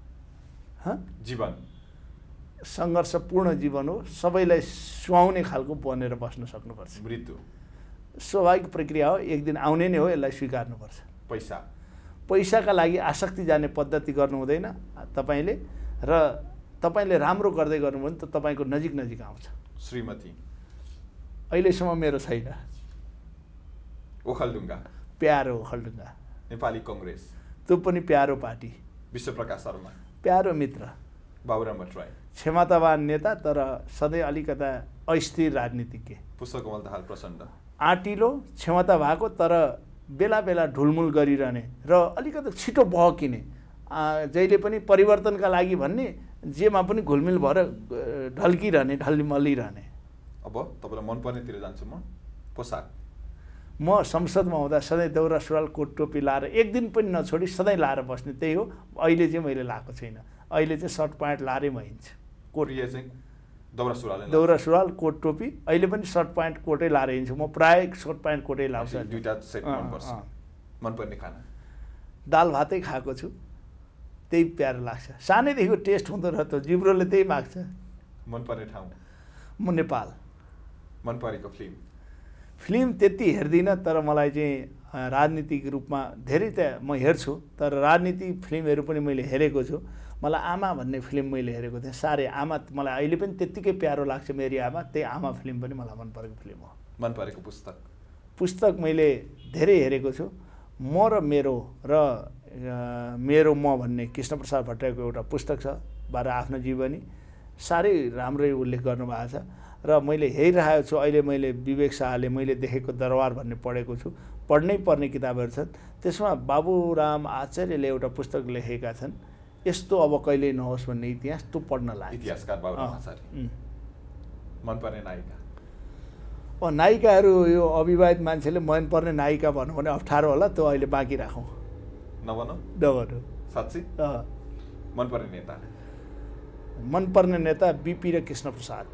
जीवन
सङ्घर्षपूर्ण जीवन हो, सबैलाई सुहाउने खालको बनेर बस्न सक्नुपर्छ।
मृत्यु
स्वाभाविक प्रक्रिया हो, एक दिन आउने नै हो, यसलाई स्वीकार्नुपर्छ।
पैसा
पैसाका लागि आसक्ति जाने पद्धति गर्नु हुँदैन तपाईँले, र तपाईँले राम्रो गर्दै गर्नुभयो भने त तपाईँको नजिक नजिक आउँछ।
श्रीमती
अहिलेसम्म मेरो छैन।
ओखलढुङ्गा
प्यारो ओखलढुङ्गा।
नेपाली कङ्ग्रेस
त्यो पनि प्यारो पार्टी।
विश्वप्रकाश शर्मा
प्यारो मित्र।
बाबुराम भट्टराई
क्षमतावान नेता तर सधैँ अलिकता अस्थिर राजनीतिज्ञ।
पुष्पकमल दाहाल प्रचण्ड
आँटिलो, क्षमता भएको तर बेला बेला ढुलमुल गरिरहने र अलिकति छिटो बहकिने, जहिले पनि परिवर्तनका लागि भन्ने जेमा पनि घुलमिल भएर ढल्किरहने ढल्मलिरहने।
अब तपाईँलाई मनपर्नेतिर जान्छु म। पोसाक
म संसदमा हुँदा सधैँ दौरा सुरुवाल कोट टोपी लाएर एक दिन पनि नछोडी सधैँ लाएर बस्ने, त्यही हो। अहिले चाहिँ मैले लाएको छैन, अहिले चाहिँ सर्ट प्यान्ट लाएरै म हिँड्छु।
कोट चाहिँ दौरा सुरुवाल
दौरा सुरुवाल कोट टोपी, अहिले पनि सर्ट प्यान्ट कोटै लाएर हिँड्छु म। प्रायः सर्ट प्यान्ट कोटै लाउँछु।
दुईवटा सेट मनपर्छ। मनपर्ने खाना
दाल भातै खाएको छु, त्यही प्यारो लाग्छ। सानैदेखिको टेस्ट हुँदो रहेछ, जिब्रोले त्यही माग्छ।
मनपर्ने ठाउँ
म नेपाल।
मन परेको फिल्म
फिल्म त्यति हेर्दिनँ, तर मलाई चाहिँ राजनीतिक रूपमा धेरै त म हेर्छु, तर राजनीतिक फिल्महरू पनि मैले हेरेको छु। मलाई आमा भन्ने फिल्म मैले हेरेको थिएँ, साह्रै आमा मलाई अहिले पनि त्यत्तिकै प्यारो लाग्छ मेरी आमा। त्यही आमा फिल्म पनि मलाई मन परेको फिल्म हो।
मन परेको पुस्तक
पुस्तक मैले धेरै हेरेको छु। म र मेरो र मेरो म भन्ने कृष्णप्रसाद भट्टराईको एउटा पुस्तक छ, बाह्र आफ्नो जीवनी, साह्रै राम्रै उल्लेख गर्नुभएको छ र मैले हेरिरहेको छु। अहिले मैले विवेक शाहले मैले देखेको दरबार भन्ने पढेको छु, पढ्नै पर्ने किताबहरू छन्। त्यसमा बाबुराम आचार्यले एउटा पुस्तक लेखेका छन्, यस्तो अब कहिल्यै नहोस् भन्ने इतिहास। त्यो पढ्न लाग्यो।
इतिहासकार बाबुराम आचार्य। मनपर्ने नायिका
अब नायिकाहरू यो अविवाहित मान्छेले मनपर्ने नायिका भन्नु भने अप्ठ्यारो होला, त्यो अहिले बाँकी राखौँ।
नभनौँ
नभनौँ
साँच्चै। मनपर्ने नेता
मनपर्ने नेता बिपी र कृष्णप्रसाद।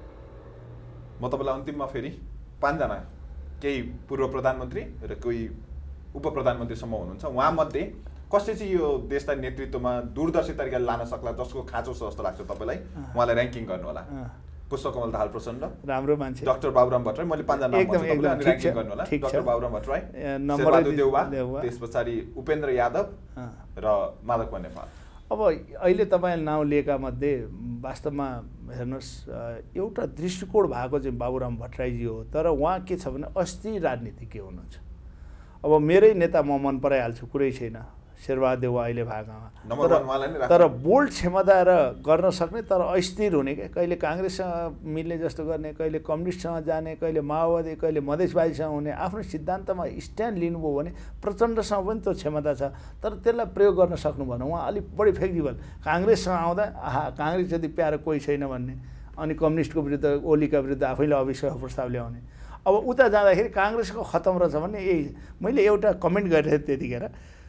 म तपाईँलाई अन्तिममा फेरि पाँचजना केही पूर्व प्रधानमन्त्री र कोही उप प्रधानमन्त्रीसम्म हुनुहुन्छ, उहाँमध्ये कसले चाहिँ यो देशलाई नेतृत्वमा दूरदर्शी तरिकाले लान सक्ला, जसको खाँचो छ जस्तो लाग्छ तपाईँलाई, उहाँलाई ऱ्याङ्किङ गर्नु होला। पुष्पकमल दाहाल प्रचण्ड,
राम्रो मान्छे।
डाक्टर बाबुराम भट्टराई, मैले पाँचजना नाम भन्छु, तपाईँले ऱ्याङ्किङ गर्नु होला। डाक्टर बाबुराम भट्टराई, शेरबहादुर देउवा, त्यसपछाडि उपेन्द्र यादव र माधव नेपाल।
अब अहिले तपाईँले नाउँ लिएका मध्ये वास्तवमा हेर्नुहोस्, एउटा दृष्टिकोण भएको चाहिँ बाबुराम भट्टराईजी हो, तर उहाँ के छ भने अस्थिर राजनीतिज्ञ हुनुहुन्छ। अब मेरै नेता म मन पराइहाल्छु, कुरै छैन, शेरबहादुर देउवा अहिले भएकामा, तर बोल्ड क्षमता र गर्न सक्ने तर अस्थिर हुने क्या। कहिले काङ्ग्रेससँग मिल्ने जस्तो गर्ने, कहिले कम्युनिस्टसँग जाने, कहिले माओवादी, कहिले मधेसवादीसँग हुने, आफ्नो सिद्धान्तमा स्ट्यान्ड लिनुभयो भने प्रचण्डसँग पनि त्यो क्षमता छ, तर त्यसलाई प्रयोग गर्न सक्नु भएन। उहाँ अलिक बढी फ्लेक्सिबल। काङ्ग्रेससँग आउँदा आहा काङ्ग्रेस जति प्यारो कोही छैन भन्ने, अनि कम्युनिस्टको विरुद्ध ओलीका विरुद्ध आफैले अविश्वास प्रस्ताव ल्याउने। अब उता जाँदाखेरि काङ्ग्रेसको खतम रहेछ भने यही मैले एउटा कमेन्ट गरेको थिएँ त्यतिखेर।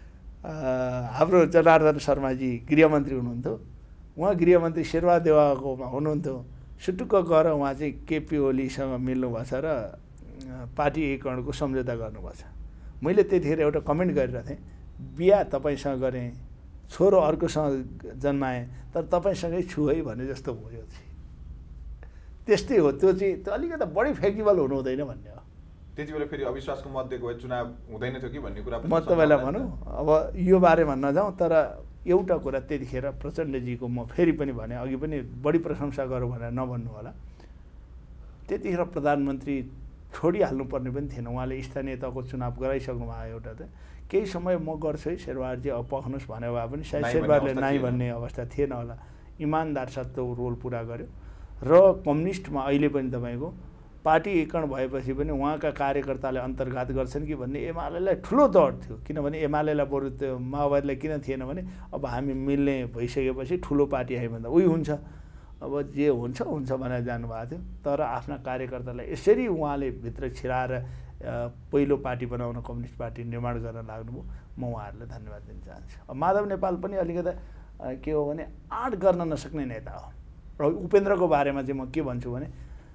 हाम्रो जनार्दन शर्माजी गृहमन्त्री हुनुहुन्थ्यो, उहाँ गृहमन्त्री शेरबहादुर देउवाकोमा हुनुहुन्थ्यो, सुटुक्क गएर उहाँ चाहिँ केपी ओलीसँग मिल्नुभएको छ र पार्टी एकीकरणको सम्झौता गर्नुभएको छ। मैले त्यतिखेर एउटा कमेन्ट गरिरहेको थिएँ, बिहा तपाईँसँग गरेँ, छोरो अर्कोसँग जन्माएँ, तर तपाईँसँगै छु है भने जस्तो भयो चाहिँ। त्यस्तै हो, त्यो चाहिँ त्यो अलिकति बढी फ्लेक्सिबल हुनु हुँदैन भन्ने हो।
त्यति बेला फेरि अविश्वासको मत दिएको भए चुनाव हुँदैन थियो कि भन्ने कुरा पनि
म तपाईँलाई भनौँ। अब यो बारेमा नजाउँ, तर एउटा कुरा त्यतिखेर प्रचण्डजीको म फेरि पनि भने, अघि पनि बढी प्रशंसा गरौँ भनेर नभन्नु होला, त्यतिखेर प्रधानमन्त्री छोडिहाल्नुपर्ने पनि थिएन। उहाँले स्थानीय तहको चुनाव गराइसक्नु भयो एउटा त। केही समय म गर्छु है शेरबहादुरजी, अब पख्नुहोस् भने भए पनि सायद शेरबहादुरले नाइ भन्ने अवस्था थिएन होला। इमान्दार साथ त्यो रोल पुरा गर्यो र कम्युनिस्टमा अहिले पनि तपाईँको पार्टी एकीकरण भएपछि पनि उहाँका कार्यकर्ताले अन्तर्घात गर्छन् कि भन्ने एमालेलाई ठुलो डर थियो। किनभने एमालेलाई बरु त्यो माओवादीलाई किन थिएन भने अब हामी मिल्ने भइसकेपछि ठुलो पार्टी आयो भन्दा उही हुन्छ, अब जे हुन्छ हुन्छ भनेर जानुभएको थियो। तर आफ्ना कार्यकर्तालाई यसरी उहाँले भित्र छिराएर पहिलो पार्टी बनाउन कम्युनिस्ट पार्टी निर्माण गर्न लाग्नुभयो। म उहाँहरूलाई धन्यवाद दिन चाहन्छु। अब माधव नेपाल पनि अलिकति के हो भने आँट गर्न नसक्ने नेता हो। र उपेन्द्रको बारेमा चाहिँ म के भन्छु भने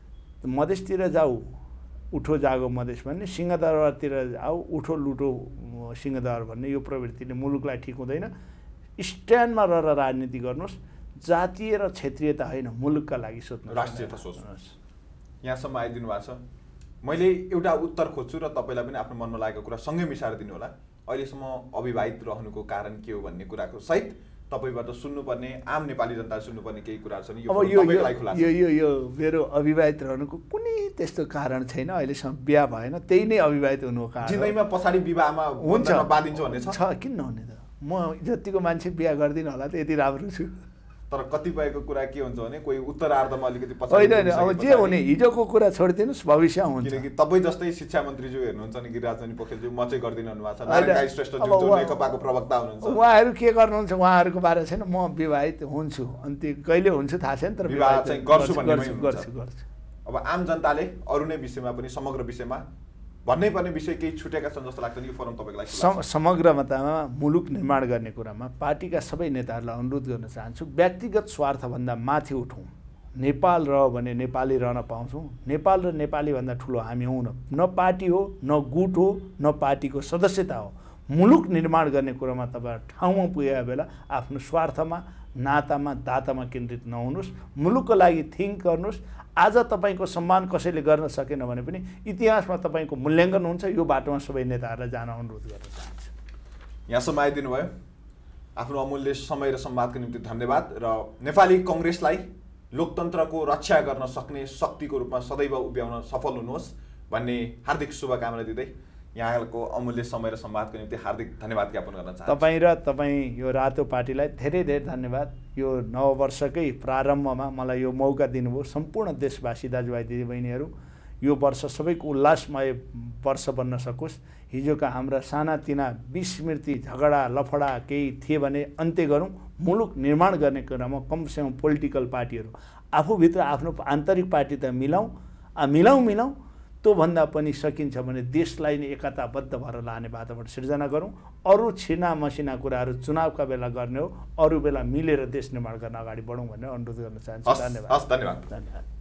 मधेसतिर जाऊ उठो जागो मधेस भन्ने, सिंहदरबारतिर जाऊ उठो लुटो सिंहदरबार भन्ने यो प्रवृत्तिले मुलुकलाई ठिक हुँदैन। स्ट्यान्डमा रहेर राजनीति गर्नुहोस्, जातीय र क्षेत्रीयता होइन, मुलुकका लागि सोच्नु,
राष्ट्रियता सोच्नुहोस्। यहाँसम्म आइदिनु भएको छ। मैले एउटा उत्तर खोज्छु र तपाईँलाई पनि आफ्नो मनमा लागेको कुरा सँगै मिसाएर दिनु होला। अहिलेसम्म अविवाहित रहनुको कारण के हो भन्ने कुराको सहित तपाईँबाट सुन्नुपर्ने, आम नेपाली जनताले सुन्नुपर्ने केही कुराहरू छन्।
अब यो यो यो यो मेरो अविवाहित रहनुको कुनै त्यस्तो कारण छैन। अहिलेसम्म बिहा भएन, त्यही नै अविवाहित हुनुको कारण।
जिन्दगीमा पछाडि विवाहमा
हुन्छ
बाँधिन्छ भन्ने छ
किन नहुने त? म जतिको मान्छे बिहा गर्दिनँ होला त यति राम्रो छु।
तर कतिपयको कुरा के हुन्छ भने कोही उत्तरार्धमा अलिकति
होइन, अब जे हुने हिजोको कुरा छोडिदिनुहोस्, भविष्य हुन्छ।
किनकि तपाईँ जस्तै शिक्षा मन्त्रीज्यू हेर्नुहुन्छ नि, गिरिराज पोखरेलज्यू, म चाहिँ गर्दिनँ भन्नुभएको छ। नारायण राई श्रेष्ठज्यू जो नेकपाको प्रवक्ता हुनुहुन्छ,
उहाँहरू के गर्नुहुन्छ उहाँहरूको बारे छैन। म विवाहित हुन्छु, अनि त्यो कहिले हुन्छु थाहा छैन, तर
विवाह चाहिँ गर्छु भन्ने
गर्छु गर्छु।
अब आम जनताले अरू नै विषयमा पनि, समग्र विषयमा भन्नै पर्ने विषय केही छुटेका छन् जस्तो लाग्छ नि यो फोरम तपाईँको लागि?
सम समग्रमा मुलुक निर्माण गर्ने कुरामा पार्टीका सबै नेताहरूलाई अनुरोध गर्न चाहन्छु, व्यक्तिगत स्वार्थभन्दा माथि उठौँ। नेपाल रह भने नेपाली रहन पाउँछौँ। नेपाल र नेपालीभन्दा ठुलो हामी हौँ न। न पार्टी हो, न गुट हो, न पार्टीको सदस्यता हो। मुलुक निर्माण गर्ने कुरामा तपाईँ ठाउँमा पुगेका बेला आफ्नो स्वार्थमा, नातामा, दातामा केन्द्रित नहुनुहोस्। मुलुकको लागि थिङ्क गर्नुहोस्। आज तपाईँको सम्मान कसैले गर्न सकेन भने पनि इतिहासमा तपाईँको मूल्याङ्कन हुन्छ। यो बाटोमा सबै नेताहरूलाई जान अनुरोध गर्न चाहन्छु।
यहाँसम्म आइदिनु भयो। आफ्नो अमूल्य समय र संवादको निम्ति धन्यवाद। र नेपाली कङ्ग्रेसलाई लोकतन्त्रको रक्षा गर्न सक्ने शक्तिको रूपमा सदैव उभ्याउन सफल हुनुहोस् भन्ने हार्दिक शुभकामना दिँदै यहाँको अमूल्य समय र संवादको निम्ति हार्दिक धन्यवाद ज्ञापन गर्न चाहन्छु।
तपाईँ र तपाईँ यो रातो पार्टीलाई धेरै धेरै धन्यवाद। यो नववर्षकै प्रारम्भमा मलाई यो मौका दिनुभयो। सम्पूर्ण देशवासी दाजुभाइ दिदीबहिनीहरू, यो वर्ष सबैको उल्लासमय वर्ष बन्न सकोस्। हिजोका हाम्रा सानातिना विस्मृति, झगडा लफडा केही थिए भने अन्त्य गरौँ। मुलुक निर्माण गर्ने कुरामा कमसेकम पोलिटिकल पार्टीहरू आफूभित्र आफ्नो आन्तरिक पार्टी त मिलाउँ मिलाउँ मिलाउँ त्योभन्दा पनि सकिन्छ भने देशलाई नै एकताबद्ध भएर लाने वातावरण सिर्जना गरौँ। अरू छिना मसिना कुराहरू चुनावका बेला गर्ने हो, अरू बेला मिलेर देश निर्माण गर्न अगाडि बढौँ भन्ने अनुरोध गर्न चाहन्छु। धन्यवाद।
धन्यवाद।
धन्यवाद।